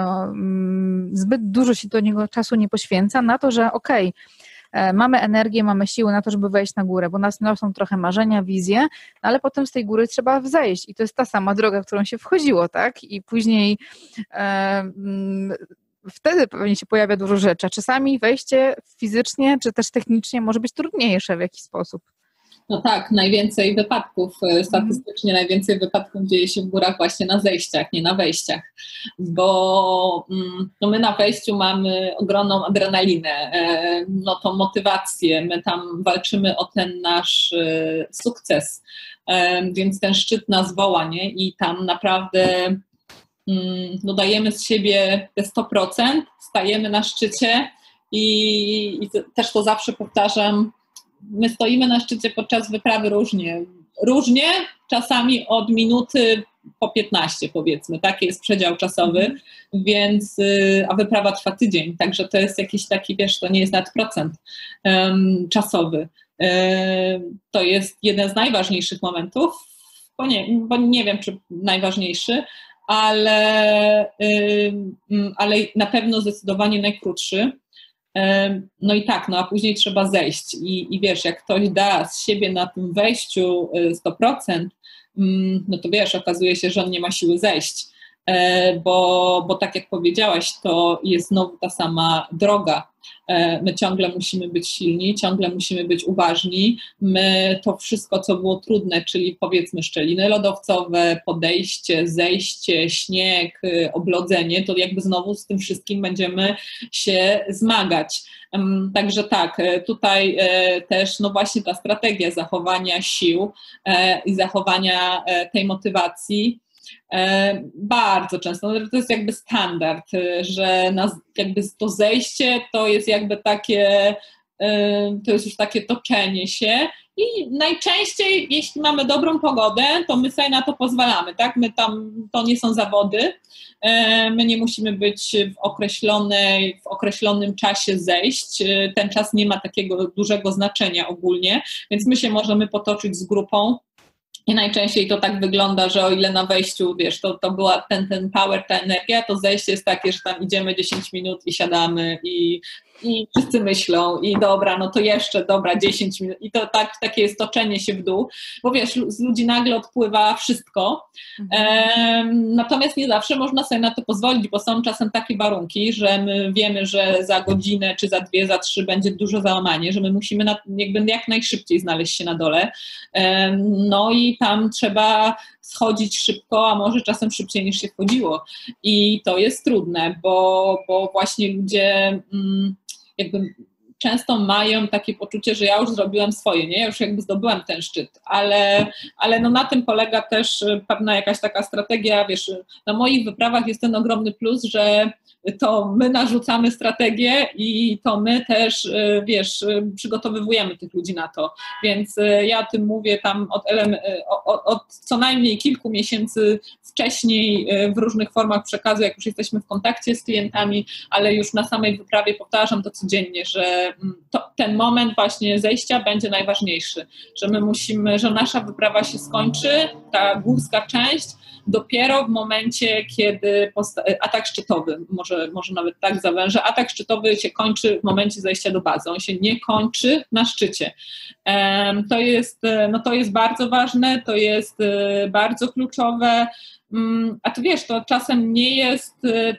zbyt dużo się do niego czasu nie poświęca, na to, że okej, okay, mamy energię, mamy siły na to, żeby wejść na górę, bo nas niosą trochę marzenia, wizje, no ale potem z tej góry trzeba wzejść i to jest ta sama droga, którą się wchodziło, tak? I później e, wtedy pewnie się pojawia dużo rzeczy, a czasami wejście fizycznie, czy też technicznie może być trudniejsze w jakiś sposób. No tak, najwięcej wypadków, statystycznie najwięcej wypadków dzieje się w górach właśnie na zejściach, nie na wejściach, bo no my na wejściu mamy ogromną adrenalinę, no to motywację, my tam walczymy o ten nasz sukces, więc ten szczyt nas woła, nie? I tam naprawdę no dajemy z siebie te sto procent, stajemy na szczycie i, i też to zawsze powtarzam, my stoimy na szczycie podczas wyprawy różnie. Różnie, czasami od minuty po piętnaście powiedzmy, taki jest przedział czasowy, mm. więc, a wyprawa trwa tydzień, także to jest jakiś taki, wiesz, to nie jest nawet procent um, czasowy. Um, to jest jeden z najważniejszych momentów, bo nie, bo nie wiem, czy najważniejszy, ale, um, ale na pewno zdecydowanie najkrótszy. No i tak, no a później trzeba zejść i, i wiesz, jak ktoś da z siebie na tym wejściu sto procent, no to wiesz, okazuje się, że on nie ma siły zejść, bo, bo tak jak powiedziałaś, to jest znowu ta sama droga. My ciągle musimy być silni, ciągle musimy być uważni. My to wszystko, co było trudne, czyli powiedzmy szczeliny lodowcowe, podejście, zejście, śnieg, oblodzenie, to jakby znowu z tym wszystkim będziemy się zmagać. Także tak, tutaj też no właśnie ta strategia zachowania sił i zachowania tej motywacji bardzo często, no to jest jakby standard, że nas, jakby to zejście to jest jakby takie, to jest już takie toczenie się i najczęściej, jeśli mamy dobrą pogodę, to my sobie na to pozwalamy, tak? My tam, to nie są zawody, my nie musimy być w określonej, w określonym czasie zejść, ten czas nie ma takiego dużego znaczenia ogólnie, więc my się możemy potoczyć z grupą. I najczęściej to tak wygląda, że o ile na wejściu, wiesz, to, to była ten, ten power, ta energia, to zejście jest takie, że tam idziemy dziesięć minut i siadamy i, i wszyscy myślą i dobra, no to jeszcze, dobra, dziesięć minut i to tak, takie jest toczenie się w dół, bo wiesz, z ludzi nagle odpływa wszystko, mhm. e, natomiast nie zawsze można sobie na to pozwolić, bo są czasem takie warunki, że my wiemy, że za godzinę, czy za dwie, za trzy będzie duże załamanie, że my musimy na, jakby jak najszybciej znaleźć się na dole, e, no i tam trzeba schodzić szybko, a może czasem szybciej niż się wchodziło i to jest trudne, bo, bo właśnie ludzie mm, jakby często mają takie poczucie, że ja już zrobiłem swoje, nie? Ja już jakby zdobyłem ten szczyt, ale, ale no na tym polega też pewna jakaś taka strategia, wiesz, na moich wyprawach jest ten ogromny plus, że to my narzucamy strategię i to my też, wiesz, przygotowywujemy tych ludzi na to, więc ja o tym mówię tam od, od, od co najmniej kilku miesięcy wcześniej w różnych formach przekazu, jak już jesteśmy w kontakcie z klientami, ale już na samej wyprawie powtarzam to codziennie, że to, ten moment właśnie zejścia będzie najważniejszy, że my musimy, że nasza wyprawa się skończy, ta górska część, dopiero w momencie, kiedy atak szczytowy, może, może nawet tak zawężę, atak szczytowy się kończy w momencie zejścia do bazy, on się nie kończy na szczycie. To jest, no to jest bardzo ważne, to jest bardzo kluczowe, a ty wiesz, to czasem nie jest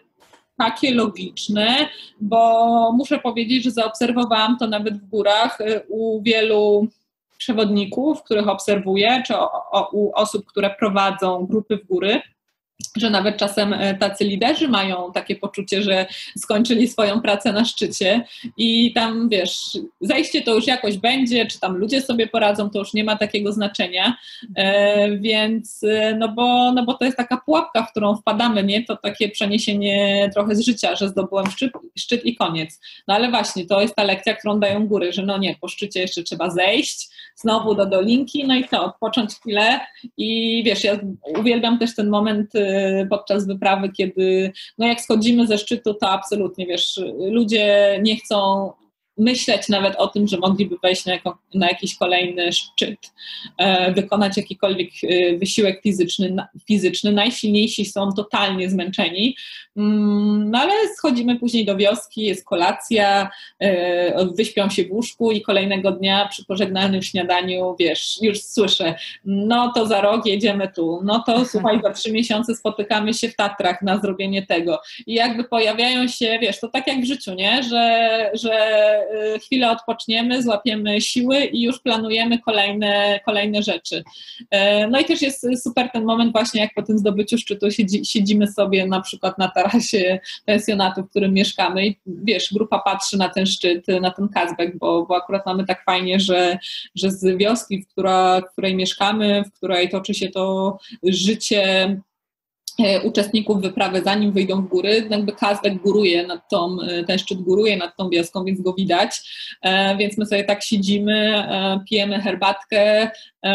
takie logiczne, bo muszę powiedzieć, że zaobserwowałam to nawet w górach u wielu przewodników, których obserwuję, czy o, o, u osób, które prowadzą grupy w góry, że nawet czasem tacy liderzy mają takie poczucie, że skończyli swoją pracę na szczycie i tam, wiesz, zejście to już jakoś będzie, czy tam ludzie sobie poradzą, to już nie ma takiego znaczenia, e, więc no bo, no bo to jest taka pułapka, w którą wpadamy, nie? To takie przeniesienie trochę z życia, że zdobyłem szczyt, szczyt i koniec. No ale właśnie, to jest ta lekcja, którą dają góry, że no nie, po szczycie jeszcze trzeba zejść, znowu do dolinki, no i to, odpocząć chwilę i wiesz, ja uwielbiam też ten moment podczas wyprawy, kiedy no jak schodzimy ze szczytu, to absolutnie, wiesz, ludzie nie chcą myśleć nawet o tym, że mogliby wejść na, jako, na jakiś kolejny szczyt, e, wykonać jakikolwiek wysiłek fizyczny, fizyczny. Najsilniejsi są totalnie zmęczeni, mm, no ale schodzimy później do wioski, jest kolacja, e, wyśpią się w łóżku i kolejnego dnia przy pożegnalnym śniadaniu, wiesz, już słyszę, no to za rok jedziemy tu, no to słuchaj, za trzy miesiące spotykamy się w Tatrach na zrobienie tego i jakby pojawiają się, wiesz, to tak jak w życiu, nie, że, że chwilę odpoczniemy, złapiemy siły i już planujemy kolejne, kolejne rzeczy. No i też jest super ten moment właśnie, jak po tym zdobyciu szczytu siedzi, siedzimy sobie na przykład na tarasie pensjonatu, w którym mieszkamy i wiesz, grupa patrzy na ten szczyt, na ten Kazbek, bo, bo akurat mamy tak fajnie, że, że z wioski, w, która, w której mieszkamy, w której toczy się to życie uczestników wyprawy, zanim wyjdą w góry, jakby Kazbek góruje nad tą, ten szczyt góruje nad tą wioską, więc go widać, więc my sobie tak siedzimy, pijemy herbatkę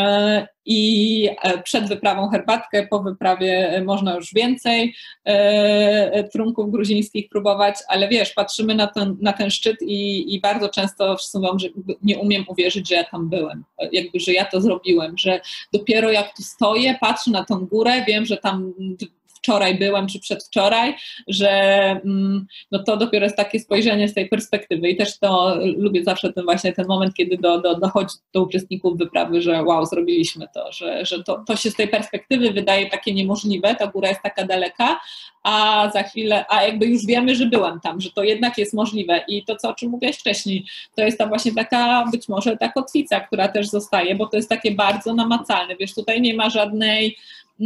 i przed wyprawą herbatkę, po wyprawie można już więcej trunków gruzińskich próbować, ale wiesz, patrzymy na ten, na ten szczyt i, i bardzo często wszyscy mówią, że nie umiem uwierzyć, że ja tam byłem, jakby, że ja to zrobiłem, że dopiero jak tu stoję, patrzę na tą górę, wiem, że tam wczoraj byłem, czy przedwczoraj, że no to dopiero jest takie spojrzenie z tej perspektywy i też to lubię zawsze ten właśnie ten moment, kiedy do, do, dochodzi do uczestników wyprawy, że wow, zrobiliśmy to, że, że to, to się z tej perspektywy wydaje takie niemożliwe, ta góra jest taka daleka, a za chwilę, a jakby już wiemy, że byłem tam, że to jednak jest możliwe i to, co o czym mówiłaś wcześniej, to jest ta właśnie taka, być może ta kotwica, która też zostaje, bo to jest takie bardzo namacalne, wiesz, tutaj nie ma żadnej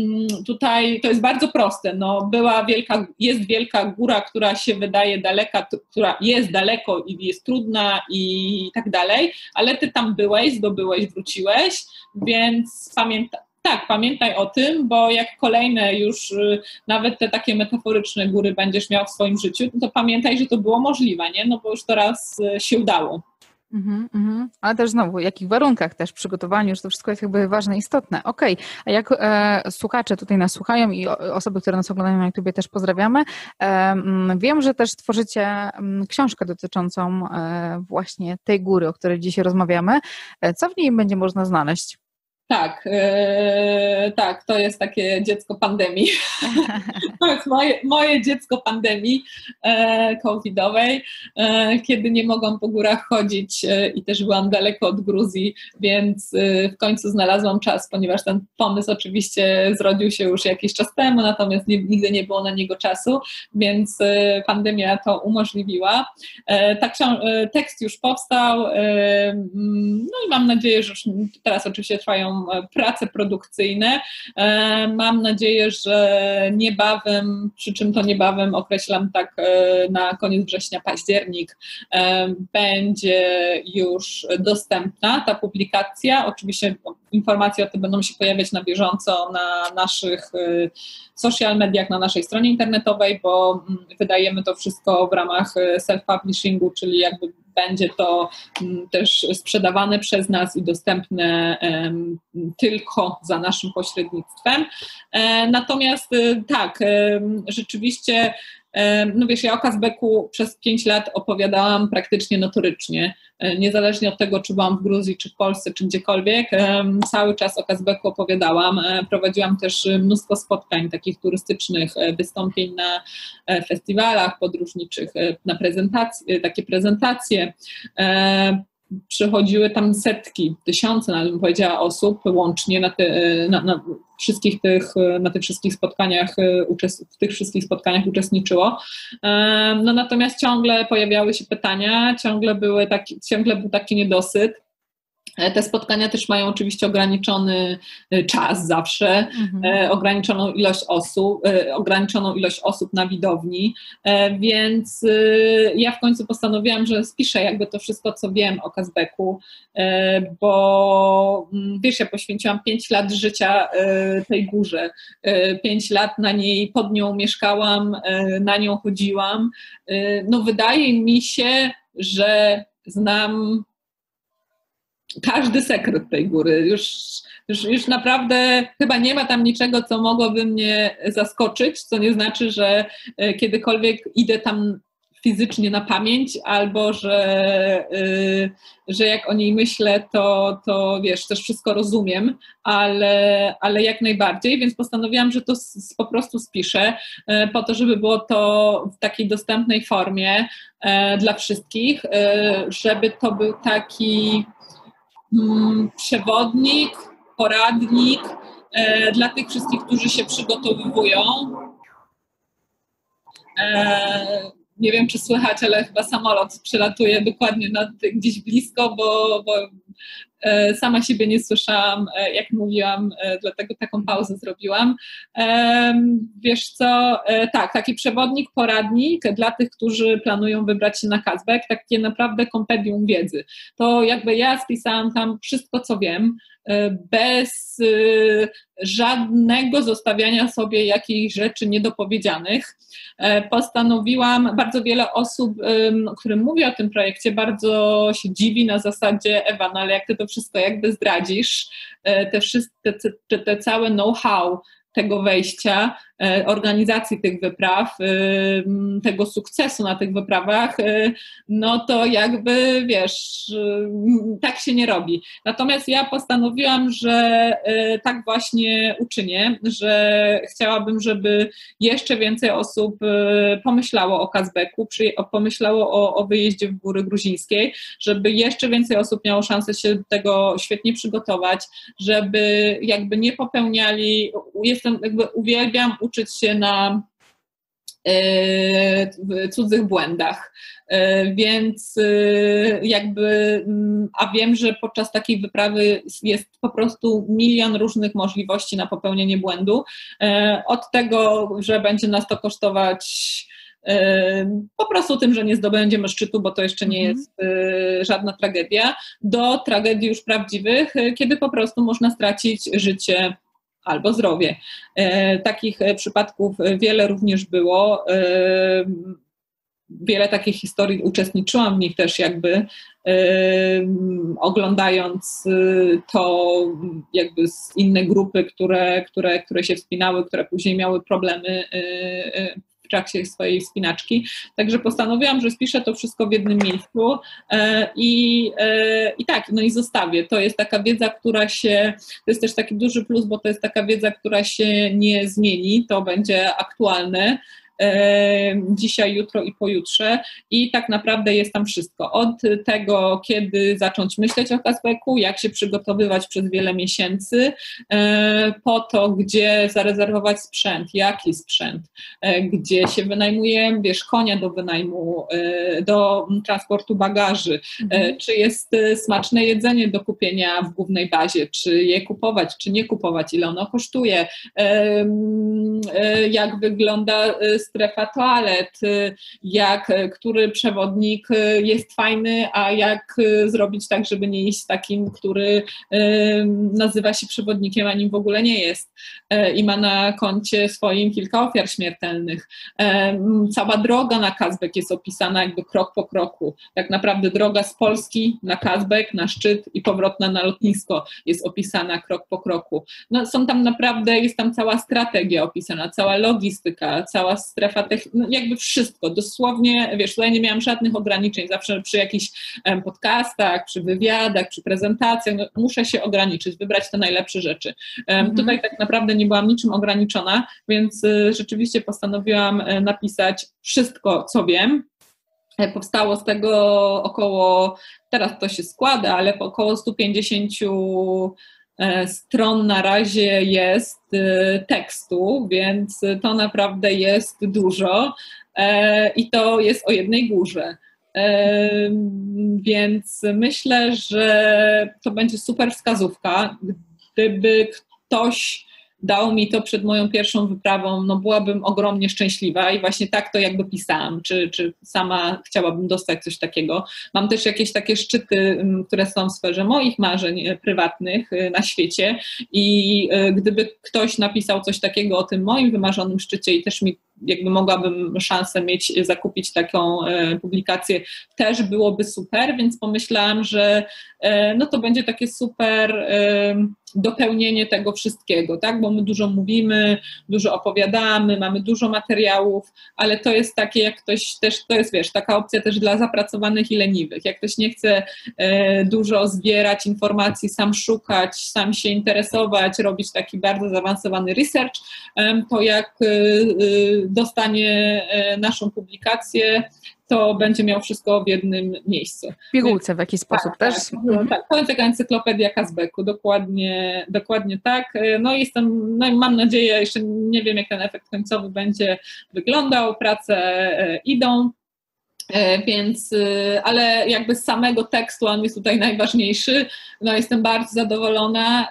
tutaj to jest bardzo proste, no była wielka, jest wielka góra, która się wydaje daleka, która jest daleko i jest trudna i tak dalej, ale ty tam byłeś, zdobyłeś, wróciłeś, więc pamiętaj, tak, pamiętaj o tym, bo jak kolejne już nawet te takie metaforyczne góry będziesz miał w swoim życiu, to pamiętaj, że to było możliwe, nie? No bo już to raz się udało. Mm-hmm, mm-hmm. Ale też znowu, w jakich warunkach też przygotowaniu, że to wszystko jest jakby ważne i istotne. Okej, okay. A jak e, słuchacze tutaj nas słuchają i o, osoby, które nas oglądają na YouTubie też pozdrawiamy, e, wiem, że też tworzycie m, książkę dotyczącą e, właśnie tej góry, o której dzisiaj rozmawiamy. E, co w niej będzie można znaleźć? Tak, yy, tak, to jest takie dziecko pandemii. To jest moje, moje dziecko pandemii e, covidowej, e, kiedy nie mogłam po górach chodzić e, i też byłam daleko od Gruzji, więc e, w końcu znalazłam czas, ponieważ ten pomysł oczywiście zrodził się już jakiś czas temu, natomiast nie, nigdy nie było na niego czasu, więc e, pandemia to umożliwiła. E, tak, e, tekst już powstał, e, no i mam nadzieję, że już teraz oczywiście trwają prace produkcyjne. Mam nadzieję, że niebawem, przy czym to niebawem określam tak na koniec września, październik, będzie już dostępna ta publikacja. Oczywiście informacje o tym będą się pojawiać na bieżąco na naszych social mediach, na naszej stronie internetowej, bo wydajemy to wszystko w ramach self-publishingu, czyli jakby będzie to też sprzedawane przez nas i dostępne um, tylko za naszym pośrednictwem. E, natomiast tak, e, rzeczywiście, e, no wiesz, ja o Kazbeku przez pięć lat opowiadałam praktycznie notorycznie. E, niezależnie od tego, czy byłam w Gruzji, czy w Polsce, czy gdziekolwiek, e, cały czas o Kazbeku opowiadałam. E, prowadziłam też mnóstwo spotkań, takich turystycznych, e, wystąpień na e, festiwalach podróżniczych, e, na prezentacje, takie prezentacje. E, przychodziły tam setki, tysiące, nawet bym powiedziała, osób łącznie na, te, na, na, wszystkich tych, na tych wszystkich spotkaniach, w tych wszystkich spotkaniach uczestniczyło. No natomiast ciągle pojawiały się pytania, ciągle, były taki, ciągle był taki niedosyt. Te spotkania też mają oczywiście ograniczony czas zawsze, mhm. ograniczoną ilość osób, ograniczoną ilość osób na widowni, więc ja w końcu postanowiłam, że spiszę jakby to wszystko, co wiem o Kazbeku, bo wiesz, ja poświęciłam pięć lat życia tej górze, pięć lat na niej, pod nią mieszkałam, na nią chodziłam. No wydaje mi się, że znam każdy sekret tej góry. Już, już, już naprawdę chyba nie ma tam niczego, co mogłoby mnie zaskoczyć, co nie znaczy, że kiedykolwiek idę tam fizycznie na pamięć, albo że, yy, że jak o niej myślę, to, to wiesz, też wszystko rozumiem, ale, ale jak najbardziej, więc postanowiłam, że to s- po prostu spiszę, yy, po to, żeby było to w takiej dostępnej formie yy, dla wszystkich, yy, żeby to był taki przewodnik, poradnik e, dla tych wszystkich, którzy się przygotowują. E, nie wiem, czy słychać, ale chyba samolot przelatuje dokładnie nad, gdzieś blisko, bo, bo sama siebie nie słyszałam, jak mówiłam, dlatego taką pauzę zrobiłam. Wiesz co, tak, taki przewodnik, poradnik dla tych, którzy planują wybrać się na Kazbek, takie naprawdę kompendium wiedzy. To jakby ja spisałam tam wszystko, co wiem, bez żadnego zostawiania sobie jakichś rzeczy niedopowiedzianych. Postanowiłam, bardzo wiele osób, którym mówię o tym projekcie, bardzo się dziwi na zasadzie: Ewa, no ale jak ty to wszystko jakby zdradzisz, te, wszystkie, te, te całe know-how tego wejścia, organizacji tych wypraw, tego sukcesu na tych wyprawach, no to jakby, wiesz, tak się nie robi. Natomiast ja postanowiłam, że tak właśnie uczynię, że chciałabym, żeby jeszcze więcej osób pomyślało o Kazbeku, pomyślało o, o wyjeździe w Góry Gruzińskiej, żeby jeszcze więcej osób miało szansę się do tego świetnie przygotować, żeby jakby nie popełniali, jestem jakby uwielbiam uczyć się na w cudzych błędach, więc jakby, a wiem, że podczas takiej wyprawy jest po prostu milion różnych możliwości na popełnienie błędu, od tego, że będzie nas to kosztować po prostu tym, że nie zdobędziemy szczytu, bo to jeszcze nie jest żadna tragedia, do tragedii już prawdziwych, kiedy po prostu można stracić życie albo zdrowie. E, takich przypadków wiele również było. E, wiele takich historii, uczestniczyłam w nich też jakby, e, oglądając to jakby z inne grupy, które, które, które się wspinały, które później miały problemy e, w trakcie swojej wspinaczki. Także postanowiłam, że spiszę to wszystko w jednym miejscu e, i, e, i tak, no i zostawię. To jest taka wiedza, która się, to jest też taki duży plus, bo to jest taka wiedza, która się nie zmieni, to będzie aktualne dzisiaj, jutro i pojutrze i tak naprawdę jest tam wszystko. Od tego, kiedy zacząć myśleć o Kazbeku, jak się przygotowywać przez wiele miesięcy, po to, gdzie zarezerwować sprzęt, jaki sprzęt, gdzie się wynajmuje, wiesz, konia do wynajmu, do transportu bagaży, mhm. czy jest smaczne jedzenie do kupienia w głównej bazie, czy je kupować, czy nie kupować, ile ono kosztuje, jak wygląda strefa toalet, jak, który przewodnik jest fajny, a jak zrobić tak, żeby nie iść z takim, który nazywa się przewodnikiem, a nim w ogóle nie jest i ma na koncie swoim kilka ofiar śmiertelnych. Cała droga na Kazbek jest opisana jakby krok po kroku. Tak naprawdę droga z Polski na Kazbek, na szczyt i powrotna na lotnisko jest opisana krok po kroku. No, są tam naprawdę, jest tam cała strategia opisana, cała logistyka, cała strefa, no jakby wszystko, dosłownie, wiesz, tutaj nie miałam żadnych ograniczeń, zawsze przy jakichś podcastach, przy wywiadach, przy prezentacjach, no, muszę się ograniczyć, wybrać te najlepsze rzeczy. Mhm. Tutaj tak naprawdę nie byłam niczym ograniczona, więc rzeczywiście postanowiłam napisać wszystko, co wiem. Powstało z tego około, teraz to się składa, ale około sto pięćdziesiąt stron na razie jest tekstu, więc to naprawdę jest dużo i to jest o jednej górze. Więc myślę, że to będzie super wskazówka. Gdyby ktoś dał mi to przed moją pierwszą wyprawą, no byłabym ogromnie szczęśliwa i właśnie tak to jakby pisałam, czy, czy sama chciałabym dostać coś takiego. Mam też jakieś takie szczyty, które są w sferze moich marzeń prywatnych na świecie i gdyby ktoś napisał coś takiego o tym moim wymarzonym szczycie i też mi jakby mogłabym szansę mieć, zakupić taką e, publikację, też byłoby super, więc pomyślałam, że e, no to będzie takie super e, dopełnienie tego wszystkiego, tak, bo my dużo mówimy, dużo opowiadamy, mamy dużo materiałów, ale to jest takie, jak ktoś też, to jest, wiesz, taka opcja też dla zapracowanych i leniwych, jak ktoś nie chce e, dużo zbierać informacji, sam szukać, sam się interesować, robić taki bardzo zaawansowany research, e, to jak e, dostanie naszą publikację, to będzie miał wszystko w jednym miejscu. W pigułce w jakiś sposób tak, też? Tak, tak, to jest taka encyklopedia Kazbeku, dokładnie, dokładnie tak. No i jestem, no i mam nadzieję, jeszcze nie wiem, jak ten efekt końcowy będzie wyglądał, prace idą, Więc, ale jakby z samego tekstu on jest tutaj najważniejszy. No jestem bardzo zadowolona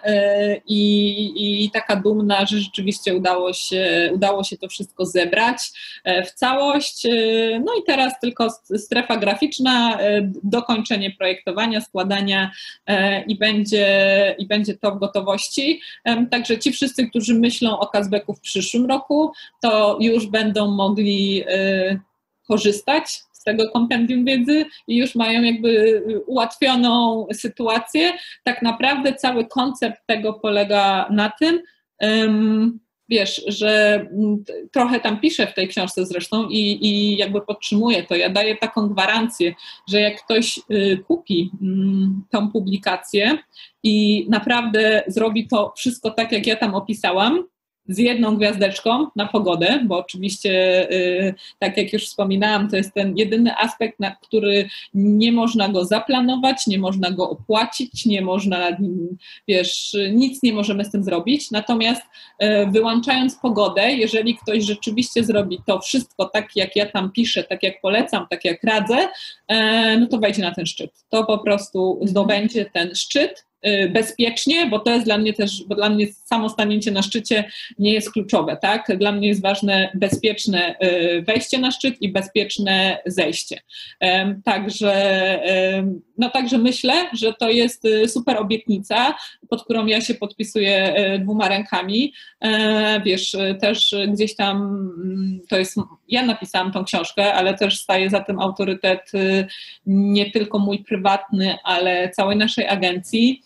i, i taka dumna, że rzeczywiście udało się, udało się to wszystko zebrać w całość. No i teraz tylko strefa graficzna, dokończenie projektowania, składania i będzie, i będzie to w gotowości. Także ci wszyscy, którzy myślą o Kazbeku w przyszłym roku, to już będą mogli korzystać z tego kompendium wiedzy i już mają jakby ułatwioną sytuację. Tak naprawdę cały koncept tego polega na tym, um, wiesz, że trochę tam piszę w tej książce zresztą i, i jakby podtrzymuję to. Ja daję taką gwarancję, że jak ktoś y, kupi y, tą publikację i naprawdę zrobi to wszystko tak, jak ja tam opisałam, z jedną gwiazdeczką na pogodę, bo oczywiście, y, tak jak już wspominałam, to jest ten jedyny aspekt, na który nie można go zaplanować, nie można go opłacić, nie można, wiesz, nic nie możemy z tym zrobić. Natomiast y, wyłączając pogodę, jeżeli ktoś rzeczywiście zrobi to wszystko tak, jak ja tam piszę, tak jak polecam, tak jak radzę, y, no to wejdzie na ten szczyt. To po prostu zdobędzie ten szczyt bezpiecznie, bo to jest dla mnie też, bo dla mnie samo stanięcie na szczycie nie jest kluczowe, tak? Dla mnie jest ważne bezpieczne wejście na szczyt i bezpieczne zejście. Także, no także myślę, że to jest super obietnica, pod którą ja się podpisuję dwoma rękami. Wiesz, też gdzieś tam to jest, ja napisałam tą książkę, ale też staje za tym autorytet nie tylko mój prywatny, ale całej naszej agencji,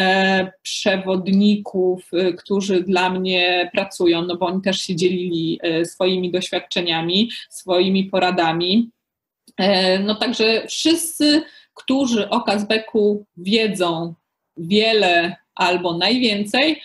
przewodników, którzy dla mnie pracują, no bo oni też się dzielili swoimi doświadczeniami, swoimi poradami. No także wszyscy, którzy o Kazbeku wiedzą wiele albo najwięcej,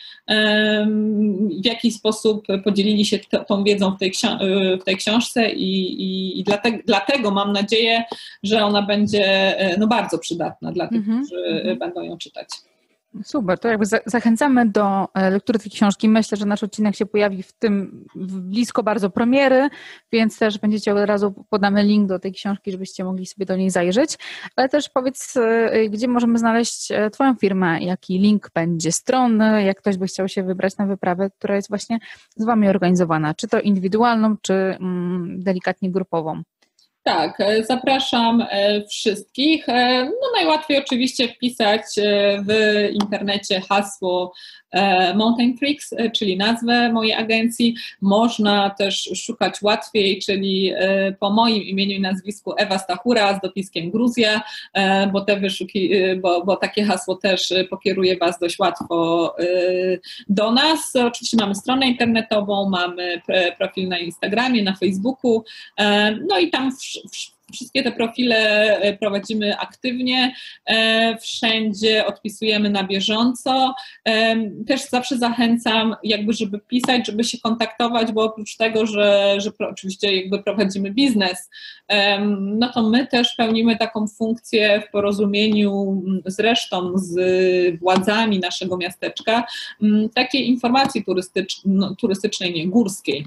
w jakiś sposób podzielili się t- tą wiedzą w tej, ksi- w tej książce i, i, i dlatego, dlatego mam nadzieję, że ona będzie no, bardzo przydatna dla tych, mm-hmm. którzy będą ją czytać. Super, to jakby za- zachęcamy do lektury tej książki. Myślę, że nasz odcinek się pojawi w tym w blisko bardzo premiery, więc też będziecie od razu, podamy link do tej książki, żebyście mogli sobie do niej zajrzeć. Ale też powiedz, gdzie możemy znaleźć Twoją firmę, jaki link będzie strony, jak ktoś by chciał się wybrać na wyprawę, która jest właśnie z Wami organizowana, czy to indywidualną, czy mm, delikatnie grupową. Tak, zapraszam wszystkich. No najłatwiej oczywiście wpisać w internecie hasło Mountain Freaks, czyli nazwę mojej agencji. Można też szukać łatwiej, czyli po moim imieniu i nazwisku Ewa Stachura z dopiskiem Gruzja, bo, te wyszuki, bo, bo takie hasło też pokieruje Was dość łatwo do nas. Oczywiście mamy stronę internetową, mamy profil na Instagramie, na Facebooku, no i tam wszystkie te profile prowadzimy aktywnie, wszędzie odpisujemy na bieżąco. Też zawsze zachęcam, jakby żeby pisać, żeby się kontaktować, bo oprócz tego, że, że oczywiście jakby prowadzimy biznes, no to my też pełnimy taką funkcję w porozumieniu z resztą, z władzami naszego miasteczka, takiej informacji turystycz- no, turystycznej, nie, górskiej.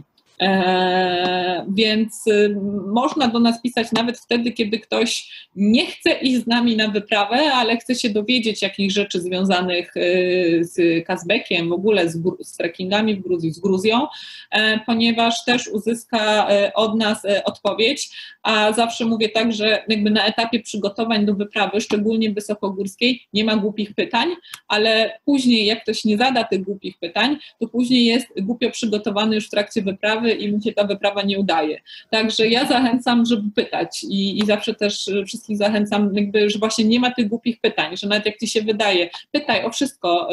Eee, więc y, można do nas pisać nawet wtedy, kiedy ktoś nie chce iść z nami na wyprawę, ale chce się dowiedzieć jakichś rzeczy związanych y, z Kazbekiem, w ogóle z, z trekkingami w Gruzji, z Gruzją, e, ponieważ też uzyska e, od nas e, odpowiedź, a zawsze mówię tak, że jakby na etapie przygotowań do wyprawy, szczególnie wysokogórskiej, nie ma głupich pytań, ale później jak ktoś nie zada tych głupich pytań, to później jest głupio przygotowany już w trakcie wyprawy i mu się ta wyprawa nie udaje. Także ja zachęcam, żeby pytać i, i zawsze też wszystkich zachęcam, jakby, że właśnie nie ma tych głupich pytań, że nawet jak Ci się wydaje, pytaj o wszystko.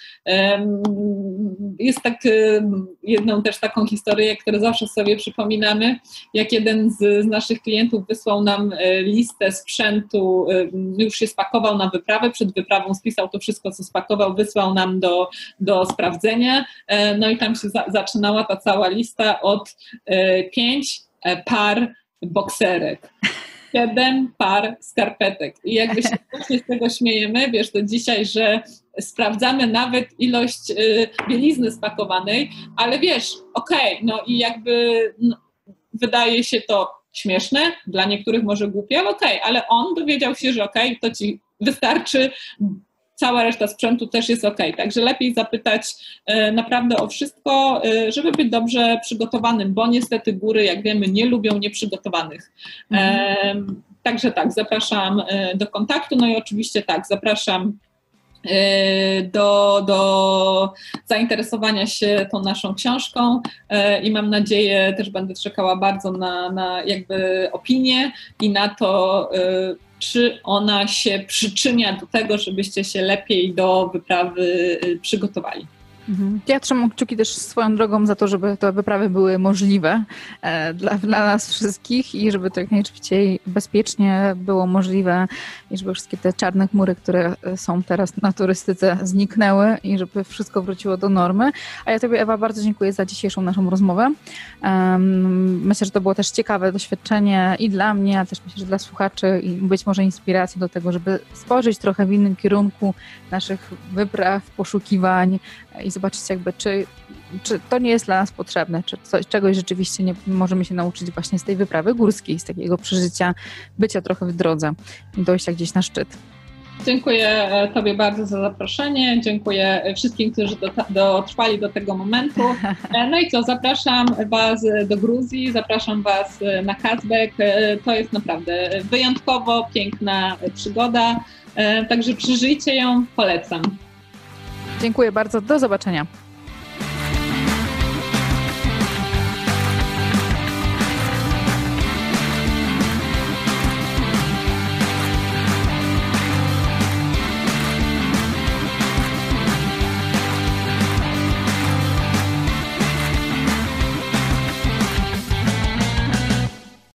Jest tak jedną też taką historię, którą zawsze sobie przypominamy, jak jeden z, z naszych klientów wysłał nam listę sprzętu, już się spakował na wyprawę, przed wyprawą spisał to wszystko, co spakował, wysłał nam do, do sprawdzenia, no i tam się za, zaczynała ta cała lista od pięć par bokserek, siedem par skarpetek. I jakby się właśnie z tego śmiejemy, wiesz, do dzisiaj, że sprawdzamy nawet ilość bielizny spakowanej, ale wiesz, okej, okay, no i jakby no, wydaje się to śmieszne, dla niektórych może głupie, ale okej, okay, ale on dowiedział się, że okej, okay, to ci wystarczy, cała reszta sprzętu też jest okej. Okay. Także lepiej zapytać e, naprawdę o wszystko, e, żeby być dobrze przygotowanym, bo niestety góry, jak wiemy, nie lubią nieprzygotowanych. E, także tak, zapraszam e, do kontaktu, no i oczywiście tak, zapraszam Do, do zainteresowania się tą naszą książką i mam nadzieję, też będę czekała bardzo na, na jakby opinię i na to, czy ona się przyczynia do tego, żebyście się lepiej do wyprawy przygotowali. Ja trzymam kciuki też swoją drogą za to, żeby te wyprawy były możliwe e, dla, dla nas wszystkich i żeby to jak najszybciej bezpiecznie było możliwe i żeby wszystkie te czarne chmury, które są teraz na turystyce, zniknęły i żeby wszystko wróciło do normy. A ja Tobie, Ewa, bardzo dziękuję za dzisiejszą naszą rozmowę. Um, myślę, że to było też ciekawe doświadczenie i dla mnie, a też myślę, że dla słuchaczy i być może inspiracją do tego, żeby spojrzeć trochę w innym kierunku naszych wypraw, poszukiwań i zobaczyć jakby, czy, czy to nie jest dla nas potrzebne, czy coś, czegoś rzeczywiście nie możemy się nauczyć właśnie z tej wyprawy górskiej, z takiego przeżycia, bycia trochę w drodze i dojścia gdzieś na szczyt. Dziękuję Tobie bardzo za zaproszenie, dziękuję wszystkim, którzy dotrwali do tego momentu. No i co, zapraszam Was do Gruzji, zapraszam Was na Kazbek, to jest naprawdę wyjątkowo piękna przygoda, także przeżyjcie ją, polecam. Dziękuję bardzo, do zobaczenia.